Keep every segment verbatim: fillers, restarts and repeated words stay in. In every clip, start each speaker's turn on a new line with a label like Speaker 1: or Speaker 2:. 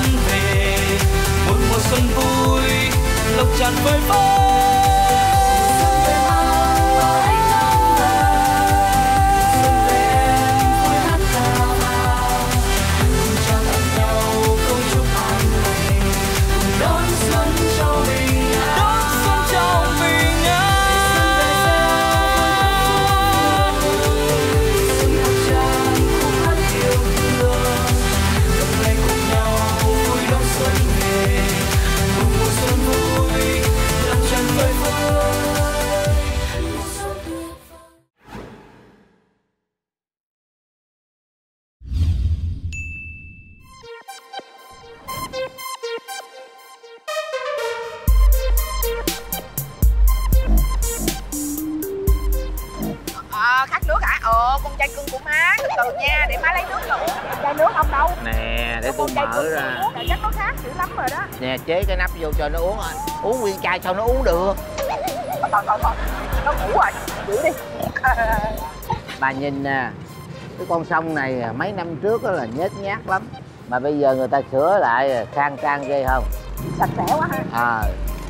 Speaker 1: về, một mùa xuân vui lộc tràn phơi phới.
Speaker 2: Chai cưng của má, từ từ nha, để má lấy nước cho uống. Chai nước không đâu.
Speaker 3: Nè, để tôi mở ra.
Speaker 2: Chắc nó khác dữ lắm rồi đó.
Speaker 3: Nè, chế cái nắp vô cho nó uống rồi. Uống nguyên chai sao nó uống được.
Speaker 2: Thôi thôi thôi, nó ngủ rồi, giữ đi.
Speaker 3: Bà nhìn nè, cái con sông này mấy năm trước là nhếch nhác lắm. Mà bây giờ người ta sửa lại khang trang ghê không?
Speaker 2: Sạch sẽ quá ha.
Speaker 3: À.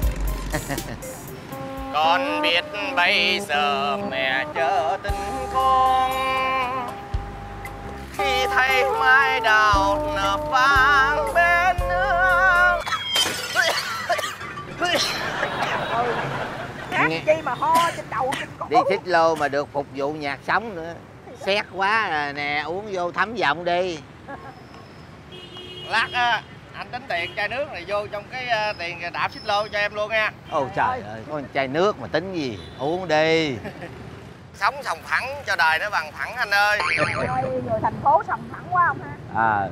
Speaker 4: Con biết bây giờ mẹ chở tin con, khi thấy mai đào nở vàng bên nước.
Speaker 2: Hát chi mà ho trên đầu trên cổ.
Speaker 3: Đi xích lô mà được phục vụ nhạc sống nữa. Xét quá rồi nè, uống vô thấm giọng đi.
Speaker 4: Lát á, anh tính tiền chai nước này vô trong cái uh, tiền đạp xích lô cho em luôn nha.
Speaker 3: Ôi trời ơi, có chai nước mà tính gì, uống đi.
Speaker 4: Sống sòng phẳng cho đời nó bằng phẳng anh ơi.
Speaker 2: Ôi, người thành phố sòng phẳng quá không ha?
Speaker 3: À.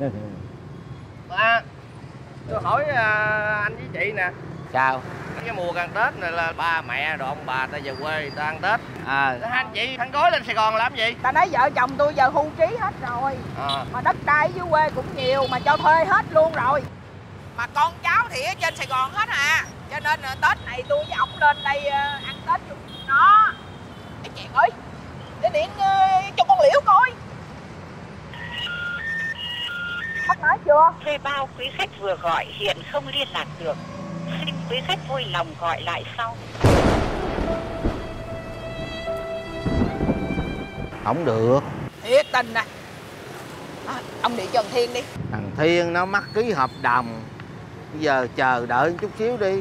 Speaker 4: À, tôi hỏi uh, anh với chị nè.
Speaker 3: Sao?
Speaker 4: Cái mùa gần Tết này là ba mẹ rồi ông bà ta về quê ta ăn Tết.
Speaker 3: À.
Speaker 4: Hai anh chị thằng gối lên Sài Gòn làm gì?
Speaker 2: Ta nói vợ chồng tôi giờ hưu trí hết rồi. À. Mà đất đai dưới quê cũng nhiều mà cho thuê hết luôn rồi. Mà con cháu thì ở trên Sài Gòn hết à. Cho nên uh, Tết này tôi với ổng lên đây uh, ăn Tết chung nó. Ê chị ơi, để điện uh, cho con Liễu coi. Bắt nói chưa?
Speaker 5: Thuê bao quý khách vừa gọi hiện không liên lạc được. Xin quý khách vui lòng gọi lại sau.
Speaker 3: Không được.
Speaker 2: Thiệt tình nè. À, ông điện cho thằng Thiên đi.
Speaker 3: Thằng Thiên nó mắc ký hợp đồng. Bây giờ chờ đợi một chút xíu đi.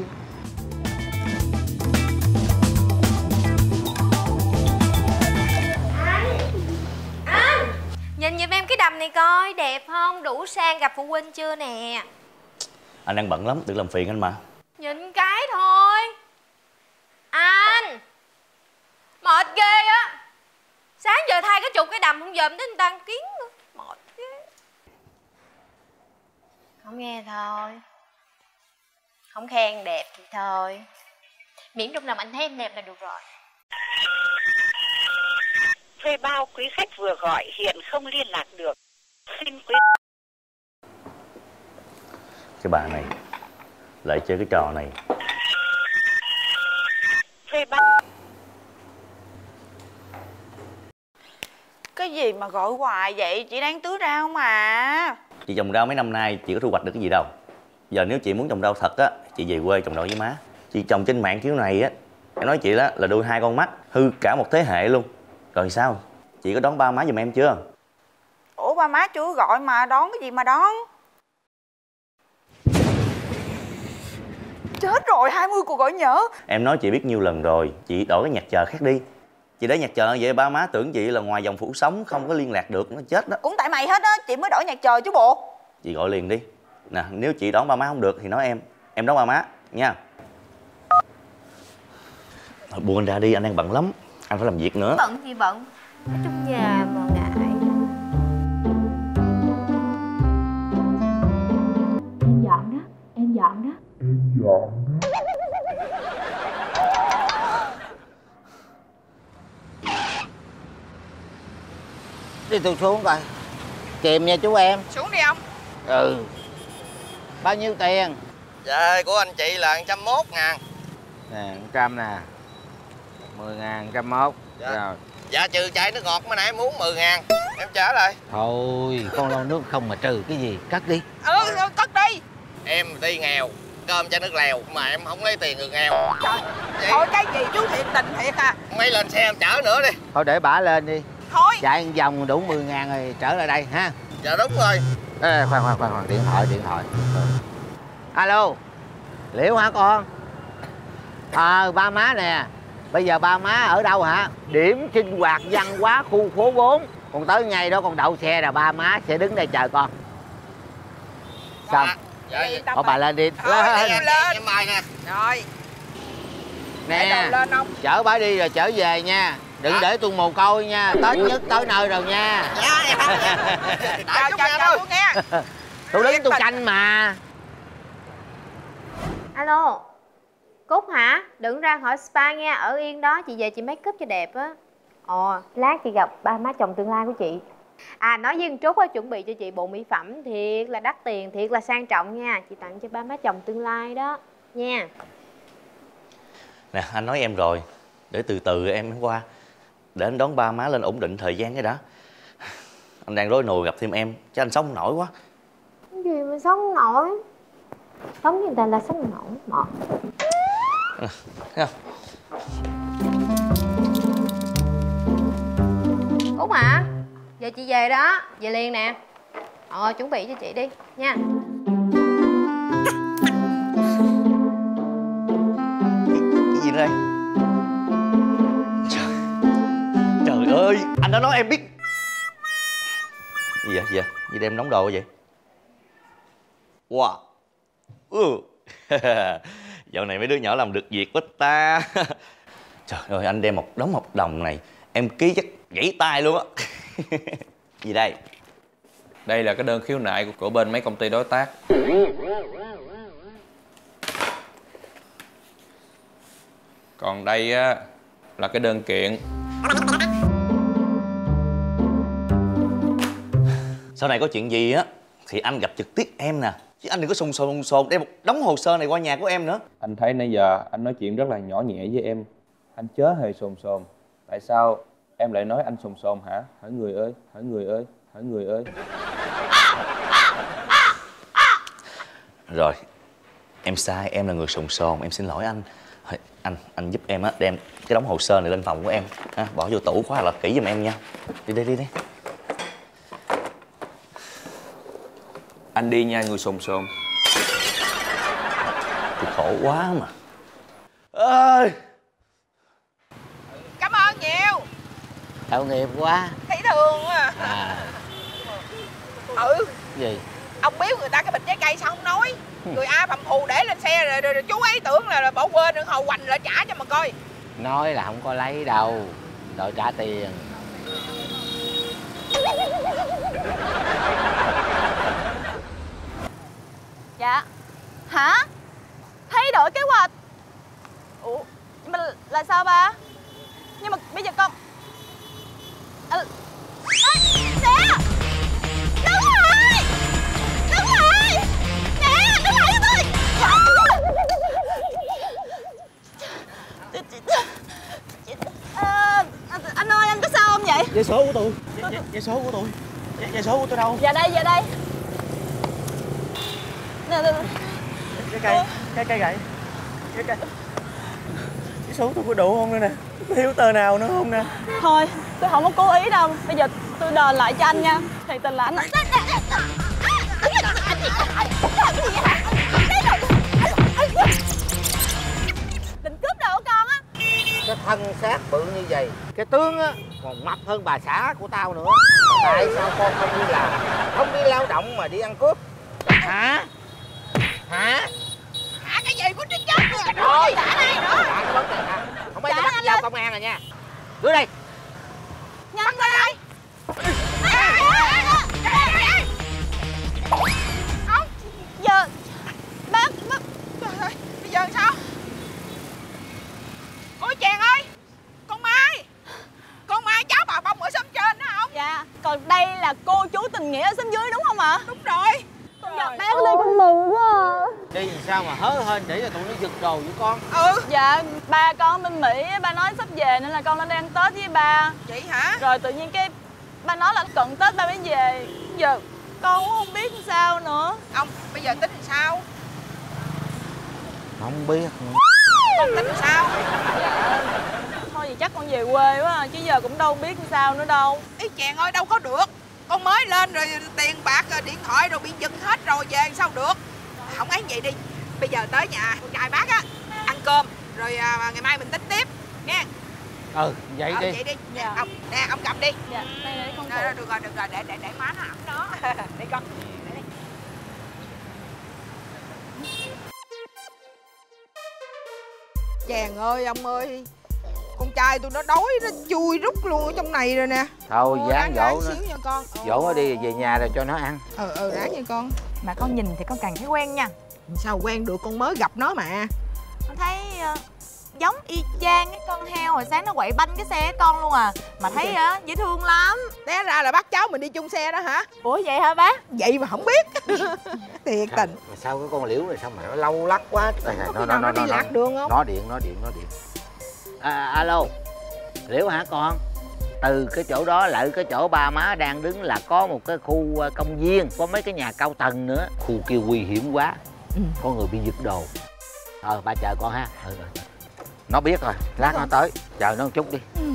Speaker 6: Anh! Anh! Nhìn giùm em cái đầm này coi, đẹp không? Đủ sang gặp phụ huynh chưa nè?
Speaker 7: Anh đang bận lắm, đừng làm phiền anh mà.
Speaker 6: Nhìn cái thôi. Anh! Mệt ghê á. Sáng giờ thay cái chục cái đầm không dòm tới người ta ăn kiến nữa. Mệt ghê. Không nghe thôi. Không khen đẹp thì thôi. Miễn trong lòng anh thấy em đẹp là được rồi.
Speaker 5: Thuê bao quý khách vừa gọi hiện không liên lạc được. Xin quý...
Speaker 7: Cái bà này lại chơi cái trò này.
Speaker 5: Thuê bao...
Speaker 2: Cái gì mà gọi hoài vậy? Chị đang tưới rau mà.
Speaker 7: Chị trồng rau mấy năm nay chị có thu hoạch được cái gì đâu. Giờ nếu chị muốn trồng rau thật á, chị về quê trồng rau với má. Chị trồng trên mạng kiểu này á, em nói chị đó là đuôi hai con mắt, hư cả một thế hệ luôn. Rồi sao? Chị có đón ba má giùm em chưa?
Speaker 2: Ủa ba má chưa gọi mà đón cái gì mà đón? Chết rồi, hai mươi cuộc gọi nhỡ.
Speaker 7: Em nói chị biết nhiêu lần rồi, chị đổi cái nhạc chờ khác đi. Chị để nhạc chờ vậy ba má tưởng chị là ngoài dòng phủ sống không có liên lạc được, nó chết đó.
Speaker 2: Cũng tại mày hết á, chị mới đổi nhạc chờ chứ bộ.
Speaker 7: Chị gọi liền đi. Nè, nếu chị đón ba má không được thì nói em, em đón ba má nha. Thôi buông anh ra đi, anh đang bận lắm. Anh phải làm việc nữa.
Speaker 6: Bận thì bận, ở trong nhà mà ngại.
Speaker 8: Em dọn đó, em dọn đó. Em dọn đó.
Speaker 3: Đi tôi xuống coi. Kìm nha chú em.
Speaker 2: Xuống đi ông.
Speaker 3: Ừ. Bao nhiêu tiền?
Speaker 4: Dạ của anh chị là một trăm mốt ngàn.
Speaker 3: Nè, một trăm nè. Mười ngàn, trăm mốt.
Speaker 4: Dạ.
Speaker 3: Rồi.
Speaker 4: Dạ trừ chai nước ngọt mới nãy em uống mười ngàn. Em trả lại.
Speaker 3: Thôi con lau nước không mà trừ cái gì, cất đi.
Speaker 2: Ừ, cất đi.
Speaker 4: Em đi nghèo, cơm cho nước lèo mà em không lấy tiền người nghèo.
Speaker 2: Trời, thôi cái gì chú thiệt tình thiệt à.
Speaker 4: Mấy lên xe em chở nữa đi.
Speaker 3: Thôi để bả lên đi.
Speaker 2: Thôi.
Speaker 3: Chạy vòng đủ mười ngàn rồi trở lại đây ha.
Speaker 4: Dạ đúng rồi.
Speaker 3: Ê, khoan khoan khoan khoan, điện thoại điện thoại. Alo, Liễu hả con? Ờ, à, ba má nè. Bây giờ ba má ở đâu hả? Điểm sinh hoạt văn hóa khu phố bốn. Còn tới ngày đó con đậu xe là ba má sẽ đứng đây chờ con. Xong.
Speaker 4: Dạ, dạ.
Speaker 3: Có bà lên đi.
Speaker 2: Thôi,
Speaker 3: lên.
Speaker 2: em lên.
Speaker 4: Em mời nè.
Speaker 2: Rồi.
Speaker 3: Nè,
Speaker 2: lên không?
Speaker 3: chở bà đi rồi trở về nha. Đừng để tôi mồ côi nha. Tết nhất tới nơi rồi nha.
Speaker 4: Dạ, dạ.
Speaker 2: Chào, chào, chào cô nghe.
Speaker 3: Tôi đứng tôi canh mà.
Speaker 6: Alo, Cúc hả? Đừng ra khỏi spa nha, ở yên đó, chị về chị make up cho đẹp á. Ồ, lát chị gặp ba má chồng tương lai của chị. À, nói với Trúc á, chuẩn bị cho chị bộ mỹ phẩm thiệt là đắt tiền, thiệt là sang trọng nha. Chị tặng cho ba má chồng tương lai đó, nha.
Speaker 7: Nè, anh nói em rồi, để từ từ em qua. Để anh đón ba má lên ổn định thời gian cái đã. Anh đang rối nồi gặp thêm em, chứ anh sống không nổi quá.
Speaker 6: Cái gì mà sống không nổi? Sống với người ta là sống không nổi, mệt.
Speaker 7: À, thấy không?
Speaker 6: Cúc hả? Giờ chị về đó, về liền nè. Ờ, chuẩn bị cho chị đi, nha.
Speaker 7: Cái gì đây? Trời, trời ơi, anh đã nói em biết. Gì vậy? Gì vậy? Gì đem đóng đồ vậy? Wow. Ừ. Dạo này mấy đứa nhỏ làm được việc quá ta. Trời ơi, anh đem một đống hợp đồng này em ký chắc gãy tay luôn á. Gì đây?
Speaker 9: Đây là cái đơn khiếu nại của, của bên mấy công ty đối tác. Còn đây á là cái đơn kiện.
Speaker 7: Sau này có chuyện gì á thì anh gặp trực tiếp em nè, chứ anh đừng có sồn sồn sồn đem một đống hồ sơ này qua nhà của em nữa.
Speaker 9: Anh thấy nãy giờ anh nói chuyện rất là nhỏ nhẹ với em. Anh chớ hề sồn sồn. Tại sao em lại nói anh sồn sồn hả? Hỡi người ơi, hỡi người ơi, hỡi người ơi.
Speaker 7: Rồi, em sai, em là người sồn sồn, em xin lỗi anh. Anh anh giúp em á đem cái đống hồ sơ này lên phòng của em, ha, bỏ vô tủ khóa là kỹ giùm em nha. Đi đi đi đi.
Speaker 9: Anh đi nha người sồn sồn.
Speaker 7: Thì khổ quá mà. Ơi.
Speaker 2: Cảm ơn nhiều.
Speaker 3: Tội nghiệp quá.
Speaker 2: Thấy thương à.
Speaker 3: À.
Speaker 2: Ừ.
Speaker 3: Gì?
Speaker 2: Ông biếu người ta cái bịch trái cây sao không nói? Người A phầm phù để lên xe rồi, rồi, rồi chú ấy tưởng là, là bỏ quên rồi hồi hoành lại trả cho mà coi.
Speaker 3: Nói là không có lấy đâu, đòi trả tiền.
Speaker 10: Dạ. Hả? Thay đổi kế hoạch? Ủa, nhưng mà là sao ba? Nhưng mà bây giờ con... À, à, xe! Đứng lại! Đứng lại! Nè, đứng lại cho tôi! À, anh ơi, anh có sao không vậy?
Speaker 4: Vé số của tôi. Vé số của tôi. Vé số của tôi đâu?
Speaker 10: Dạ đây, dạ đây. Nè, nè, nè.
Speaker 4: Cái cây, cái cây gậy. Cái cây. Vé số tôi có đủ không nữa nè? Có thiếu tờ nào nữa không nè?
Speaker 10: Thôi, tôi không có cố ý đâu. Bây giờ tôi đền lại cho anh nha. Thiệt tình là anh... Định cướp đồ của con á.
Speaker 3: Cái thân xác bự như vậy, cái tướng á còn mập hơn bà xã của tao nữa. Mà tại sao con không đi làm, không đi lao động mà đi ăn cướp? Hả? Hả?
Speaker 2: Hả cái gì của trích chết rồi?
Speaker 3: Rồi,
Speaker 2: trả đây nữa.
Speaker 3: Trả cái vấn đề hả? Không phải tao bắt giao công an rồi nha. Đưa đây.
Speaker 2: Nhanh ra đây. Không.
Speaker 10: Giờ bác, bác...
Speaker 2: Trời ơi, bây giờ sao? Ôi chàng ơi, con Mai. Con Mai cháu bà Bông ở xóm trên đó không?
Speaker 10: Dạ, còn đây là cô chú tình nghĩa ở xóm dưới đúng không ạ?
Speaker 2: Đúng rồi.
Speaker 10: Con gặp bác ở đây con mừng quá à.
Speaker 3: Đi làm sao mà hớ hên để cho tụi nó giật đồ với con.
Speaker 2: Ừ.
Speaker 10: Dạ, ba con bên Mỹ, ba nói sắp về nên là con lên đây ăn Tết với ba.
Speaker 2: Chị hả?
Speaker 10: Rồi tự nhiên cái ba nói là cận Tết ba mới về. Giờ con cũng không biết sao nữa.
Speaker 2: Ông bây giờ tính sao?
Speaker 3: Không biết.
Speaker 2: Con tính sao?
Speaker 10: Dạ, thôi thì chắc con về quê quá à, chứ giờ cũng đâu biết sao nữa đâu.
Speaker 2: Ý chàng ơi, đâu có được. Con mới lên rồi tiền bạc rồi điện thoại rồi bị giật hết rồi, về sao được. Không ấy vậy đi, bây giờ tới nhà con trai bác á, ăn cơm rồi à, ngày mai mình tính tiếp nha.
Speaker 3: Ừ vậy
Speaker 2: ờ,
Speaker 3: đi.
Speaker 2: Vậy đi.
Speaker 10: Dạ.
Speaker 2: Ông nè, ông cầm đi.
Speaker 10: Dạ, đây để con.
Speaker 2: Đó, được rồi, được rồi, để để để má nó ẩm đó. Đi con. Để đi. Chàng ơi, ông ơi, con trai tôi nó đói, nó chui rút luôn ở trong này rồi nè.
Speaker 3: Thôi
Speaker 2: Ồ,
Speaker 3: dán
Speaker 2: ráng
Speaker 3: dỗ nó.
Speaker 2: xíu nha con.
Speaker 3: Dỗ nó đi về nhà rồi cho nó ăn.
Speaker 2: Ừ ừ ráng nha con.
Speaker 10: Mà con nhìn thì con càng thấy quen nha.
Speaker 2: Sao quen được, con mới gặp nó mà.
Speaker 10: Con thấy uh, giống y chang cái con heo hồi sáng nó quậy banh cái xe con luôn à. Mà thấy á uh, dễ thương lắm.
Speaker 2: Té ra là bác cháu mình đi chung xe đó hả?
Speaker 10: Ủa vậy hả bác?
Speaker 2: Vậy mà không biết. Thiệt
Speaker 3: Sao,
Speaker 2: tình.
Speaker 3: mà sao cái con Liễu này sao mà nó lâu lắc quá. Đây,
Speaker 2: Có
Speaker 3: nó,
Speaker 2: khi
Speaker 3: nó,
Speaker 2: nào
Speaker 3: nó,
Speaker 2: nó đi
Speaker 3: nó,
Speaker 2: lạc đường không?
Speaker 3: Nó điện, nó điện, nó điện. À, alo, Liễu hả con? Từ cái chỗ đó lại cái chỗ ba má đang đứng là có một cái khu công viên, có mấy cái nhà cao tầng nữa. Khu kia nguy hiểm quá. Ừ. Có người bị giật đồ. Ờ, ba chờ con ha. Ừ, ừ. Nó biết rồi, lát nó tới. Chờ nó một chút đi. Ừ.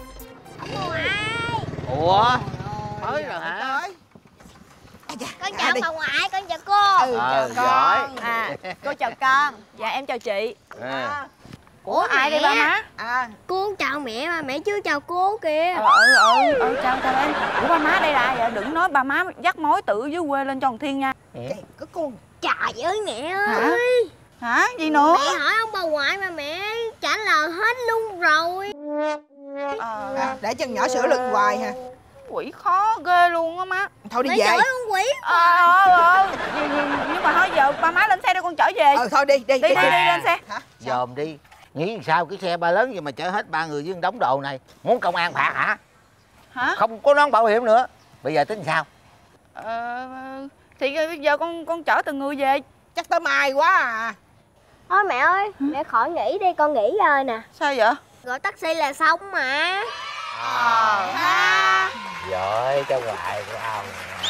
Speaker 3: Ủa? Tới rồi hả?
Speaker 11: Con chào bà ngoại, con chào cô.
Speaker 2: Ừ,
Speaker 3: ờ,
Speaker 2: chào con.
Speaker 10: À, cô chào con. Dạ em chào chị.
Speaker 3: À.
Speaker 10: Ủa ai đây ba má?
Speaker 2: À,
Speaker 11: cô chào mẹ mà mẹ chưa chào cô kìa.
Speaker 10: Ờ ừ ừ ừ chào chào em. Ủa ba má đây là ai vậy? Đừng nói ba má dắt mối tử dưới quê lên cho thằng Thiên nha.
Speaker 2: Cái con.
Speaker 11: Trời ơi mẹ
Speaker 10: Hả?
Speaker 11: ơi.
Speaker 10: Hả? Gì nữa?
Speaker 11: Mẹ hỏi ông bà ngoại mà mẹ trả lời hết luôn rồi.
Speaker 10: Ờ
Speaker 2: À, để chân nhỏ sửa lưng hoài hả?
Speaker 10: quỷ khó ghê luôn á má.
Speaker 2: Thôi đi
Speaker 11: Mẹ
Speaker 2: về.
Speaker 11: chửi con quỷ.
Speaker 10: Ờ ờ ờ nhưng mà thôi giờ ba má lên xe để con chở về.
Speaker 2: Ờ thôi đi đi
Speaker 10: Đi đi, đi lên xe.
Speaker 2: Hả?
Speaker 3: Dòm đi. Nghĩ sao cái xe ba lớn vậy mà chở hết ba người với đống đồ này. Muốn công an phạt hả?
Speaker 10: Hả?
Speaker 3: Không có nón bảo hiểm nữa. Bây giờ tính sao?
Speaker 10: Ờ thì bây giờ con con chở từng người về.
Speaker 2: Chắc tới mai quá à.
Speaker 11: Thôi mẹ ơi, mẹ khỏi nghỉ đi, con nghỉ rồi nè.
Speaker 10: Sao vậy?
Speaker 11: Gọi taxi là xong mà.
Speaker 3: Ờ ha. Giỏi cháu ngoại của ông.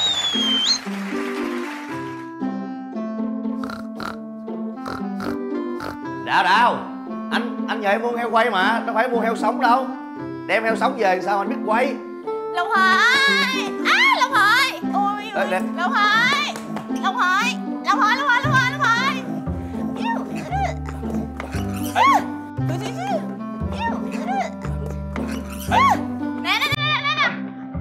Speaker 7: Đào Đào, anh anh nhờ em mua heo quay mà, đâu phải mua heo sống đâu. Đem heo sống về sao anh biết quay?
Speaker 10: Long Hội. À Long Hội. Ôi
Speaker 7: Đây, đây.
Speaker 10: Long Hội. Long Hội. Long Hội, Long Hội, Long Hội, Long Hội. Nè nè nè nè nè.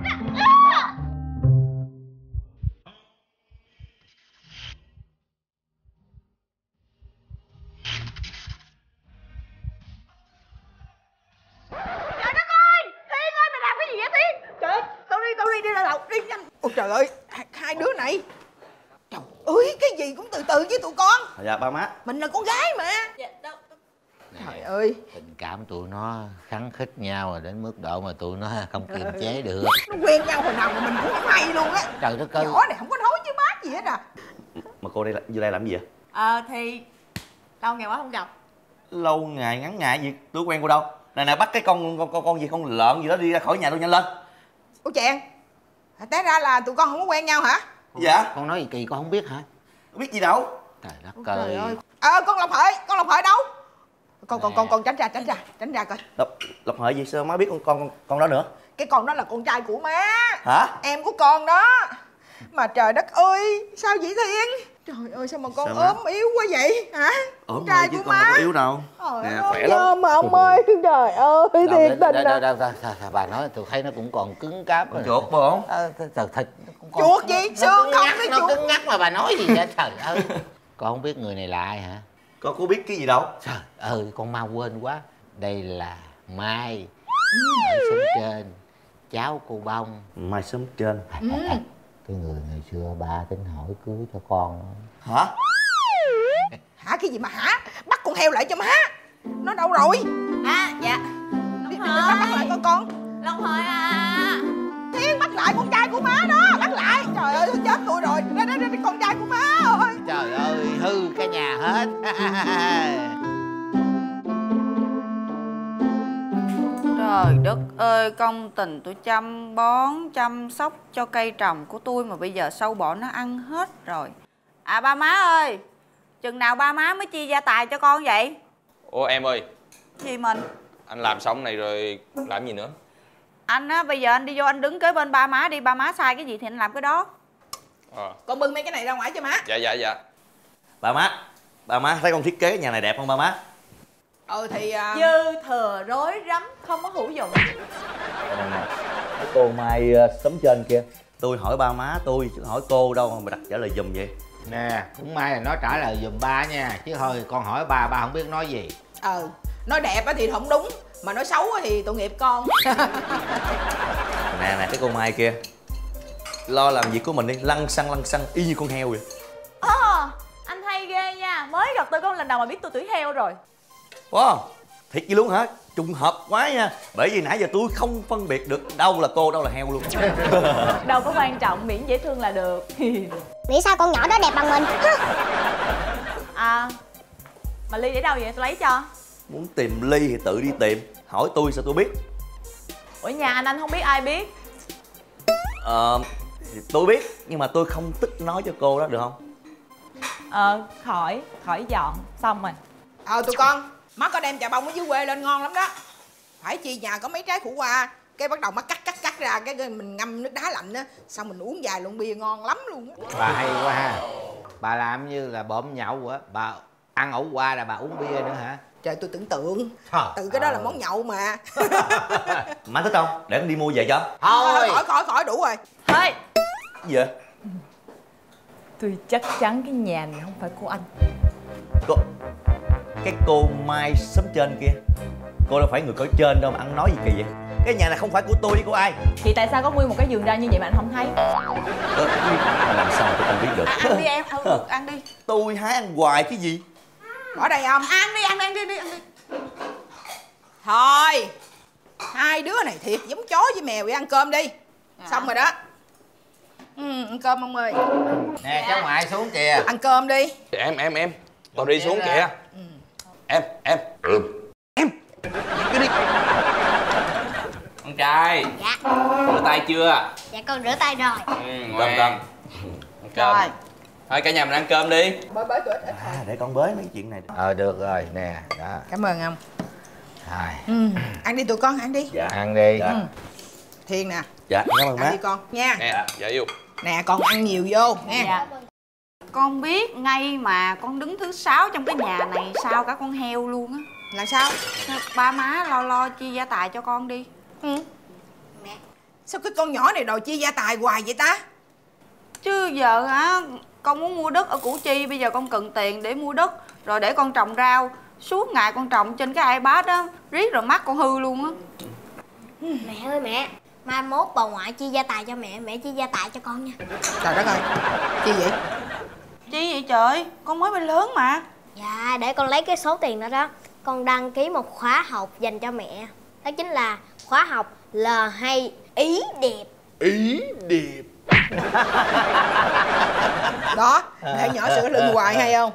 Speaker 2: Trời đất ơi, Thiên ơi, mày làm cái gì vậy Thiên? Trời ơi, tao đi, tao đi, đi ra đầu, đi nhanh. Ôi trời ơi, hai, hai đứa này. Trời ơi, cái gì cũng từ từ với tụi con.
Speaker 7: Dạ ba má.
Speaker 2: Mình là con gái mà.
Speaker 10: Dạ đâu.
Speaker 2: Trời ơi,
Speaker 3: Tình cảm tụi nó khăng khít nhau rồi đến mức độ mà tụi nó không kiềm chế được.
Speaker 2: nó quen nhau hồi nào mà mình cũng không hay luôn á.
Speaker 3: Trời đất ơi.
Speaker 2: Nhỏ này không có nói chứ bác gì hết à.
Speaker 7: Mà cô đây vô đây làm gì vậy?
Speaker 10: Ờ thì lâu ngày quá không gặp.
Speaker 7: Lâu ngày ngắn ngày gì tôi quen cô đâu. Nè nè bắt cái con con con, con gì con lợn gì đó đi ra khỏi nhà tôi nhanh lên.
Speaker 2: Ủa chàng, té ra là tụi con không có quen nhau hả?
Speaker 7: Dạ.
Speaker 3: Con nói gì kỳ con không biết hả?
Speaker 7: Biết gì đâu.
Speaker 3: Trời đất
Speaker 2: Trời
Speaker 3: ơi.
Speaker 2: ơi. Ờ con Lộc Hợi, con Lộc Hợi đâu? Con con con con tránh ra, tránh ra, tránh ra coi.
Speaker 7: Lộc Lộc Hợi gì sao má biết con con con đó nữa?
Speaker 2: Cái con đó là con trai của má.
Speaker 7: Hả?
Speaker 2: Em của con đó. Mà trời đất ơi, sao vậy Thiên? Trời ơi sao mà con
Speaker 7: Sao má?
Speaker 2: ốm yếu quá vậy hả?
Speaker 7: Ốm
Speaker 2: trai
Speaker 7: chứ
Speaker 2: của
Speaker 7: con
Speaker 2: má.
Speaker 7: đâu có yếu đâu.
Speaker 2: Trời
Speaker 7: Nè
Speaker 2: ơi,
Speaker 7: khỏe lắm.
Speaker 2: mà ông ơi, trời ơi, thiệt tình
Speaker 3: đâu,
Speaker 2: à.
Speaker 3: đâu, đâu, đâu, bà nói tôi thấy nó cũng còn cứng cáp.
Speaker 7: Con chuột phải không?
Speaker 3: Ờ, thịt thịt nó cũng còn
Speaker 2: Chuột gì?
Speaker 3: nó
Speaker 2: Xương
Speaker 3: cứng
Speaker 2: không
Speaker 3: ngắc,
Speaker 2: cái
Speaker 3: nó
Speaker 2: chuột.
Speaker 3: cứng ngắc mà bà nói gì vậy trời ơi. Con không biết người này là ai hả?
Speaker 7: Con có biết cái gì đâu.
Speaker 3: Trời ơi con mau quên quá. Đây là Mai ở xóm trên, cháu cô Bông.
Speaker 7: Mai xóm trên.
Speaker 3: À, à, à. Cái người ngày xưa ba tính hỏi cưới cho con.
Speaker 7: Hả?
Speaker 2: Hả cái gì mà hả? Bắt con heo lại cho má. Nó đâu rồi?
Speaker 10: À dạ.
Speaker 2: Đi, bắt, bắt lại con con.
Speaker 10: Long Hội à.
Speaker 2: Thiên bắt lại con trai của má đó. Bắt lại. Trời ơi chết tôi rồi. Đây đây đây con trai của má ơi.
Speaker 3: Trời ơi hư cả nhà hết.
Speaker 10: Trời
Speaker 12: Trời đất ơi, công tình tôi chăm bón, chăm sóc cho cây trồng của tôi mà bây giờ sâu bọ nó ăn hết rồi. À ba má ơi, chừng nào ba má mới chia gia tài cho con vậy?
Speaker 9: Ủa em ơi.
Speaker 12: Gì mình?
Speaker 9: Anh làm xong này rồi làm gì nữa?
Speaker 12: Anh á, bây giờ anh đi vô anh đứng kế bên ba má đi, ba má sai cái gì thì anh làm cái đó.
Speaker 9: Ờ.
Speaker 2: Con bưng mấy cái này ra ngoài cho má.
Speaker 9: Dạ dạ dạ.
Speaker 7: Ba má, ba má thấy con thiết kế nhà này đẹp không ba má?
Speaker 2: Ừ thì uh...
Speaker 10: dư thừa rối rắm không có hữu dụng.
Speaker 7: Cái cô Mai uh, sống trên kia, tôi hỏi ba má tôi chứ hỏi cô đâu mà đặt trả lời giùm vậy.
Speaker 3: Nè, cũng may là nó trả lời giùm ba nha, chứ thôi con hỏi ba ba không biết nói gì.
Speaker 2: Ừ, nói đẹp thì không đúng, mà nói xấu thì tội nghiệp con.
Speaker 7: Nè nè, cái cô Mai kia lo làm việc của mình đi, lăn xăng lăn xăng y như con heo vậy.
Speaker 10: Ờ, à, anh hay ghê nha, mới gặp tôi con lần đầu mà biết tôi tuổi heo rồi.
Speaker 7: Wow, thiệt vậy luôn hả? Trùng hợp quá nha. Bởi vì nãy giờ tôi không phân biệt được đâu là cô, đâu là heo luôn.
Speaker 10: Đâu có quan trọng, miễn dễ thương là được.
Speaker 11: Nghĩ sao con nhỏ đó đẹp bằng mình?
Speaker 10: À, mà ly để đâu vậy? Tôi lấy cho.
Speaker 7: Muốn tìm ly thì tự đi tìm, hỏi tôi sao tôi biết.
Speaker 10: Ở nhà anh anh không biết ai biết.
Speaker 7: Ờ, tôi biết, nhưng mà tôi không tức nói cho cô đó được không?
Speaker 10: Ờ, khỏi, khỏi dọn, xong rồi.
Speaker 2: Ờ tụi con, má có đem chà bông ở dưới quê lên ngon lắm đó. Phải chi nhà có mấy trái củ qua, cái bắt đầu má cắt cắt cắt ra, cái mình ngâm nước đá lạnh á, xong mình uống vài lon bia ngon lắm luôn á.
Speaker 3: Bà hay quá ha. Bà làm như là bộm nhậu á, bà ăn ẩu qua là bà uống bia nữa hả?
Speaker 2: Trời, tôi tưởng tượng.
Speaker 3: Trời
Speaker 2: Tự cái đó
Speaker 3: ơi.
Speaker 2: là món nhậu mà.
Speaker 7: Má thích không? Để con đi mua về cho.
Speaker 2: Thôi khỏi khỏi khỏi đủ rồi.
Speaker 10: Thôi.
Speaker 7: Gì vậy?
Speaker 10: Tôi chắc chắn cái nhà này không phải của anh.
Speaker 7: Cô... Cái cô Mai sớm trên kia, cô đâu phải người cõi trên đâu mà ăn nói gì kỳ vậy? Cái nhà này không phải của tôi với của ai.
Speaker 10: Thì tại sao có nguyên một cái giường ra như vậy mà anh không thấy?
Speaker 7: Ờ, làm sao mà tôi không biết được.
Speaker 12: À, ăn đi em, ừ, ăn đi.
Speaker 7: Tôi hái ăn hoài cái gì?
Speaker 2: Bỏ đây không?
Speaker 12: Ăn đi, ăn đi, ăn đi, đi, ăn đi.
Speaker 2: Thôi, hai đứa này thiệt giống chó với mèo vậy, ăn cơm đi. À. Xong rồi đó. Ừ, ăn cơm ông ơi.
Speaker 3: Nè cháu ngoại xuống kìa.
Speaker 2: Ăn cơm đi.
Speaker 9: Em em em tôi đi xuống kìa. Ừ. Em em ừ. Em cứ đi. Con trai.
Speaker 11: Dạ.
Speaker 9: Rửa tay chưa?
Speaker 11: Dạ con rửa tay rồi.
Speaker 9: Ừ, ngoan. Cơm cơm. Rồi. Thôi cả nhà mình ăn cơm đi.
Speaker 2: Bới bới tôi ít ít.
Speaker 7: À, để con bới mấy chuyện này.
Speaker 3: Ờ được rồi nè. Đó.
Speaker 2: Cảm ơn ông.
Speaker 3: Rồi.
Speaker 2: Ừ. Ăn đi tụi con, ăn đi.
Speaker 3: Dạ. Ăn đi.
Speaker 2: Dạ. Ừ. Thiên nè.
Speaker 7: Dạ, cảm ơn má.
Speaker 2: Ăn đi con nha.
Speaker 9: Nè, dạ yêu.
Speaker 2: Nè con ăn nhiều vô nha.
Speaker 12: Dạ. Con biết ngay mà con đứng thứ sáu trong cái nhà này sao cả con heo luôn á.
Speaker 2: Là sao?
Speaker 12: Ba má lo lo chia gia tài cho con đi.
Speaker 2: Ừ. Mẹ. Sao cái con nhỏ này đòi chia gia tài hoài vậy ta?
Speaker 12: Chứ giờ hả, con muốn mua đất ở Củ Chi, bây giờ con cần tiền để mua đất rồi để con trồng rau. Suốt ngày con trồng trên cái iPad á, riết rồi mắt con hư luôn á.
Speaker 11: Mẹ ơi mẹ, mai mốt bà ngoại chia gia tài cho mẹ, mẹ chia gia tài cho con nha.
Speaker 2: Trời đất ơi, chi vậy?
Speaker 12: Chi vậy trời, con mới bay lớn mà.
Speaker 11: Dạ, để con lấy cái số tiền đó đó, con đăng ký một khóa học dành cho mẹ. Đó chính là khóa học L hay ý đẹp.
Speaker 9: Ý đẹp.
Speaker 2: Đó, để nhỏ sữa lưng hoài hay không?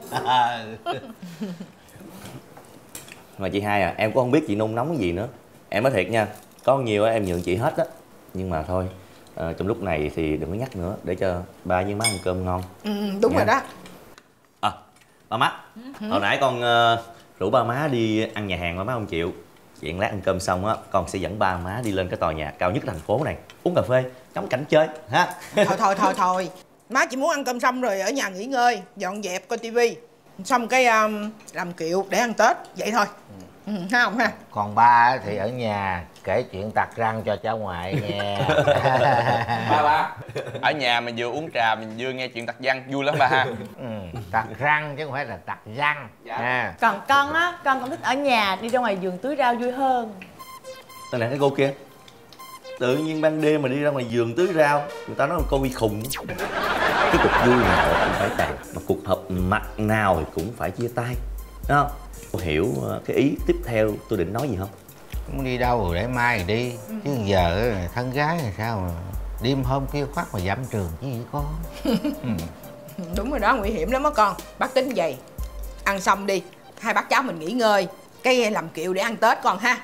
Speaker 7: Mà chị hai à, em cũng không biết chị nôn nóng cái gì nữa. Em nói thiệt nha, có nhiều em nhường chị hết á. Nhưng mà thôi, à, trong lúc này thì đừng có nhắc nữa, để cho ba với má ăn cơm ngon.
Speaker 2: Ừ, đúng nha. Rồi đó.
Speaker 7: À, ba má, ừ. Hồi nãy con uh, rủ ba má đi ăn nhà hàng, ba má không chịu. Chuyện lát ăn cơm xong á, con sẽ dẫn ba má đi lên cái tòa nhà cao nhất thành phố này, uống cà phê, ngắm cảnh chơi ha.
Speaker 2: Thôi thôi thôi thôi, má chỉ muốn ăn cơm xong rồi ở nhà nghỉ ngơi, dọn dẹp coi tivi, xong cái um, làm kiệu để ăn Tết vậy thôi. Ừ, ha không ha?
Speaker 3: Còn ba thì ở nhà kể chuyện tặc răng cho cháu ngoại nghe.
Speaker 9: Ba ba, ở nhà mình vừa uống trà mình vừa nghe chuyện tặc răng vui lắm ba ha.
Speaker 3: Ừ, tặc răng chứ không phải là tặc răng. Dạ. À.
Speaker 10: Còn con á, con còn thích ở nhà đi ra ngoài vườn tưới rau vui hơn.
Speaker 7: Đây nè cái cô kia, tự nhiên ban đêm mà đi ra ngoài vườn tưới rau, người ta nói là cô bị khùng. Cái cuộc vui nào cũng phải tàn, mà cuộc họp mặt nào thì cũng phải chia tay, đúng không? Cô hiểu cái ý tiếp theo tôi định nói gì không?
Speaker 3: Muốn đi đâu rồi để mai rồi đi. Ừ. Chứ giờ thân gái là sao mà đêm hôm kêu khoác mà dặm trường chứ gì con. Ừ.
Speaker 2: Đúng rồi đó, nguy hiểm lắm á con. Bác tính vậy, ăn xong đi, hai bác cháu mình nghỉ ngơi, cái làm kiệu để ăn Tết con ha.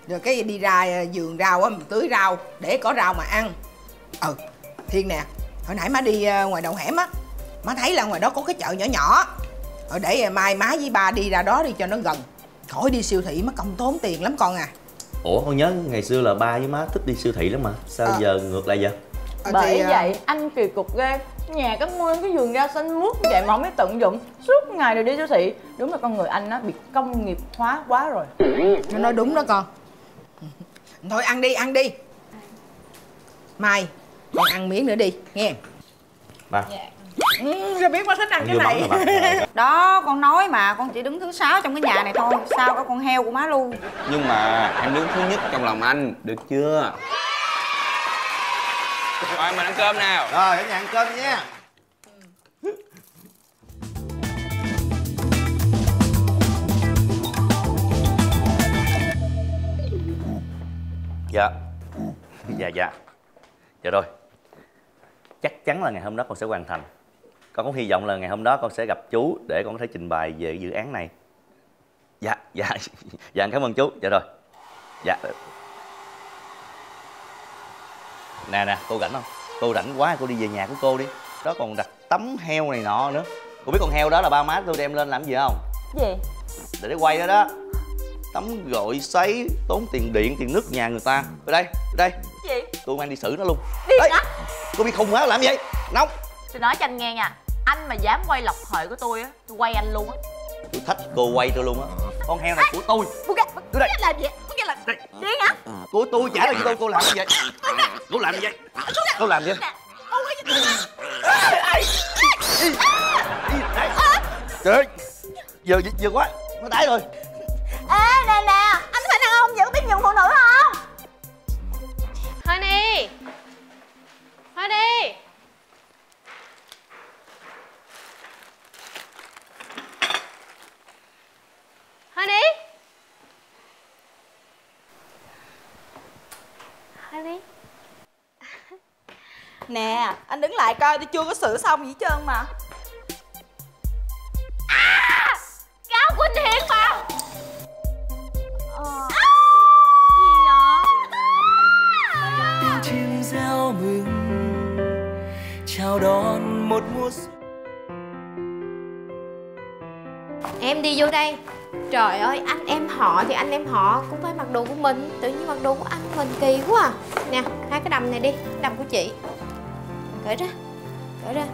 Speaker 2: Rồi cái đi ra vườn rau á, mình tưới rau để có rau mà ăn. Ừ, Thiên nè, hồi nãy má đi ngoài đầu hẻm á, má thấy là ngoài đó có cái chợ nhỏ nhỏ. Rồi để mai má với ba đi ra đó đi cho nó gần. Khỏi đi siêu thị mất công tốn tiền lắm con à.
Speaker 7: Ủa con nhớ ngày xưa là ba với má thích đi siêu thị lắm mà. Sao à. giờ ngược lại vậy?
Speaker 10: À, Bởi thì, vậy anh kỳ cục ghê. Nhà có nguyên cái vườn rau xanh mướt vậy mà không biết tận dụng. Suốt ngày đều đi siêu thị. Đúng là con người anh á bị công nghiệp hóa quá rồi.
Speaker 2: Nó nói đúng đó con. Thôi ăn đi, ăn đi. Mai, con ăn miếng nữa đi, nghe.
Speaker 7: Ba.
Speaker 2: Dạ. Ừ, rồi biết má thích ăn cái này.
Speaker 12: Đó, con nói mà, con chỉ đứng thứ sáu trong cái nhà này thôi. Sao có con heo của má luôn.
Speaker 9: Nhưng mà em đứng thứ nhất trong lòng anh, được chưa? Rồi mình ăn cơm nào.
Speaker 3: Rồi cả nhà ăn cơm nha.
Speaker 7: Dạ. Dạ dạ. Dạ rồi. Chắc chắn là ngày hôm đó con sẽ hoàn thành. Con cũng hy vọng là ngày hôm đó con sẽ gặp chú để con có thể trình bày về dự án này. Dạ, dạ. Dạ cảm ơn chú. Dạ rồi. Dạ. Nè nè, cô rảnh không? Cô rảnh quá cô đi về nhà của cô đi. Đó còn đặt tấm heo này nọ nữa. Cô biết con heo đó là ba má tôi đem lên làm gì không?
Speaker 10: Gì?
Speaker 7: Để để quay đó đó. Tấm gội sấy, tốn tiền điện, tiền nước nhà người ta. Ở đây, ở đây.
Speaker 10: Gì?
Speaker 7: Tôi mang đi xử nó luôn.
Speaker 10: Đi hả?
Speaker 7: Cô biết khùng quá làm gì vậy? Nóng.
Speaker 10: Tôi nói cho anh nghe nha. Anh mà dám quay lọc hợi của tôi á, tôi quay anh luôn á.
Speaker 7: Tôi thách cô quay tôi luôn á. Con heo này của tôi.
Speaker 10: Cô gái, cô gái làm gì? Cô gái làm gì hả?
Speaker 7: Của tôi trả lại cho tôi, cô làm gì vậy? Cô làm gì vậy? Cô làm gì vậy? Trời ơi, giờ giờ quá, nó đáy rồi.
Speaker 10: Ê nè nè, anh phải đàn ông vẫn biết nhường phụ nữ không?
Speaker 6: Honey, Honey. Honey. Honey.
Speaker 10: Nè, anh đứng lại coi, tôi chưa có xử xong gì hết trơn mà.
Speaker 6: À, Cao Quỳnh Hiền mà.
Speaker 10: Ờ. À, gì vậy?
Speaker 1: Tiếng chim reo mừng chào đón một mùa xuân.
Speaker 6: Em đi vô đây. Trời ơi, anh em họ thì anh em họ cũng phải mặc đồ của mình. Tự nhiên mặc đồ của anh mình kỳ quá à. Nè, hai cái đầm này đi, đầm của chị. Cởi ra, cởi ra.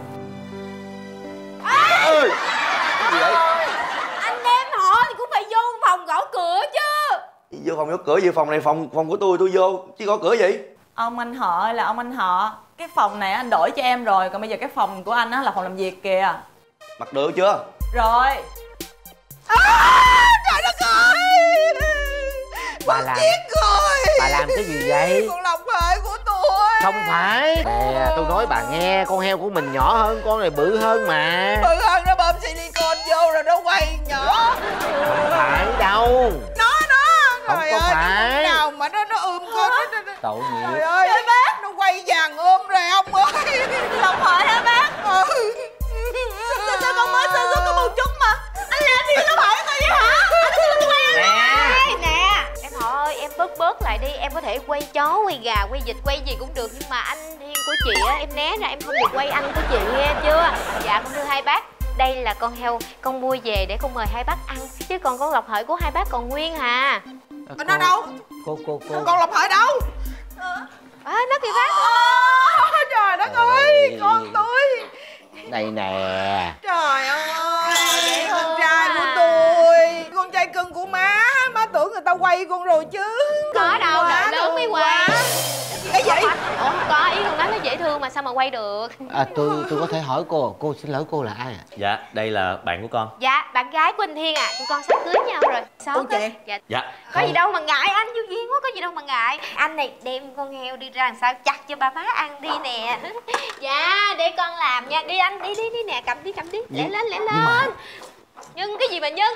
Speaker 7: Ê! Cái gì vậy?
Speaker 6: Anh em họ thì cũng phải vô phòng gõ cửa chứ.
Speaker 7: Vô phòng gõ cửa gì? Phòng này phòng phòng của tôi, tôi vô chứ gõ cửa gì?
Speaker 10: Ông anh họ là ông anh họ. Cái phòng này anh đổi cho em rồi, còn bây giờ cái phòng của anh á là phòng làm việc kìa.
Speaker 7: Mặc được chưa?
Speaker 10: Rồi.
Speaker 2: À, trời đất ơi,
Speaker 3: bà làm
Speaker 2: chết rồi.
Speaker 3: Bà làm cái gì vậy?
Speaker 2: Con lòng hợi của tôi.
Speaker 3: Không phải. Nè, tôi nói bà nghe, con heo của mình nhỏ hơn con này bự hơn mà.
Speaker 2: Bự hơn nó bơm silicon vô rồi nó quay nhỏ.
Speaker 3: Không phải đâu.
Speaker 2: Nó nó
Speaker 3: không
Speaker 2: trời
Speaker 3: có
Speaker 2: ơi,
Speaker 3: phải.
Speaker 2: nào mà nó nó ôm con nó, nó, nó.
Speaker 3: Tội nghiệp.
Speaker 2: Trời ơi, cái bác nó quay vàng ôm rồi ông ơi.
Speaker 10: Lòng hợi hả bác?
Speaker 2: Ừ.
Speaker 10: Sao, sao con mới sơ xuống có một chút mà anh làm gì nó hỏi tôi vậy hả? Anh xin tôi quay
Speaker 6: anh. Nè nè, em họ ơi, em bớt bớt lại đi. Em có thể quay chó, quay gà, quay vịt, quay gì cũng được. Nhưng mà anh Thiên của chị á, em né ra, em không được quay anh của chị nghe chưa? Dạ con thưa hai bác, đây là con heo con mua về để con mời hai bác ăn. Chứ còn con lộc hợi của hai bác còn nguyên hà.
Speaker 2: À, nó đâu?
Speaker 3: Cô cô cô
Speaker 2: con lộc hợi đâu?
Speaker 6: À, nó kìa bác.
Speaker 2: À, trời đất ơi, con tôi.
Speaker 3: Đây nè.
Speaker 2: Trời ơi, con trai của tôi, con trai cưng của má. Má tưởng người ta quay con rồi chứ.
Speaker 6: Có đâu, đợi lớn mới quay.
Speaker 2: Cái gì?
Speaker 6: Ủa không có, ý con nói nó dễ thương mà sao mà quay được.
Speaker 3: À, tôi tôi có thể hỏi cô, cô xin lỗi cô là ai ạ?
Speaker 7: Dạ, đây là bạn của con.
Speaker 6: Dạ, bạn gái của anh Thiên à, tụi con sắp cưới nhau rồi. Sáu
Speaker 2: chị.
Speaker 6: Dạ.
Speaker 7: Dạ.
Speaker 6: Có gì đâu mà ngại, anh vô duyên quá, có gì đâu mà ngại. Anh này đem con heo đi ra làm sao chặt cho ba má ăn đi nè. Dạ, để con làm nha. Đi anh, đi đi đi nè, cầm đi cầm đi. Lẹ lên, lẹ lên. Mà... Nhân cái gì mà Nhân?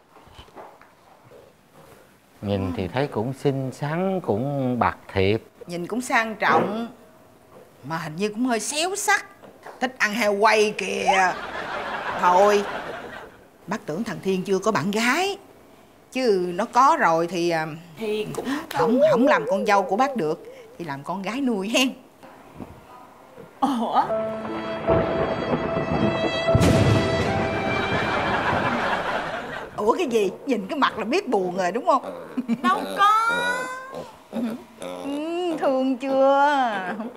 Speaker 3: Nhìn thì thấy cũng xinh xắn, cũng bạc thiệp.
Speaker 2: Nhìn cũng sang trọng, mà hình như cũng hơi xéo sắc. Thích ăn heo quay kìa. Thôi, bác tưởng thằng Thiên chưa có bạn gái, Chứ nó có rồi thì
Speaker 10: thì cũng
Speaker 2: không không làm con dâu của bác được, thì làm con gái nuôi hen.
Speaker 10: Ủa?
Speaker 2: Ủa cái gì? Nhìn cái mặt là biết buồn rồi đúng không?
Speaker 10: Đâu có.
Speaker 2: Ừ, thương chưa?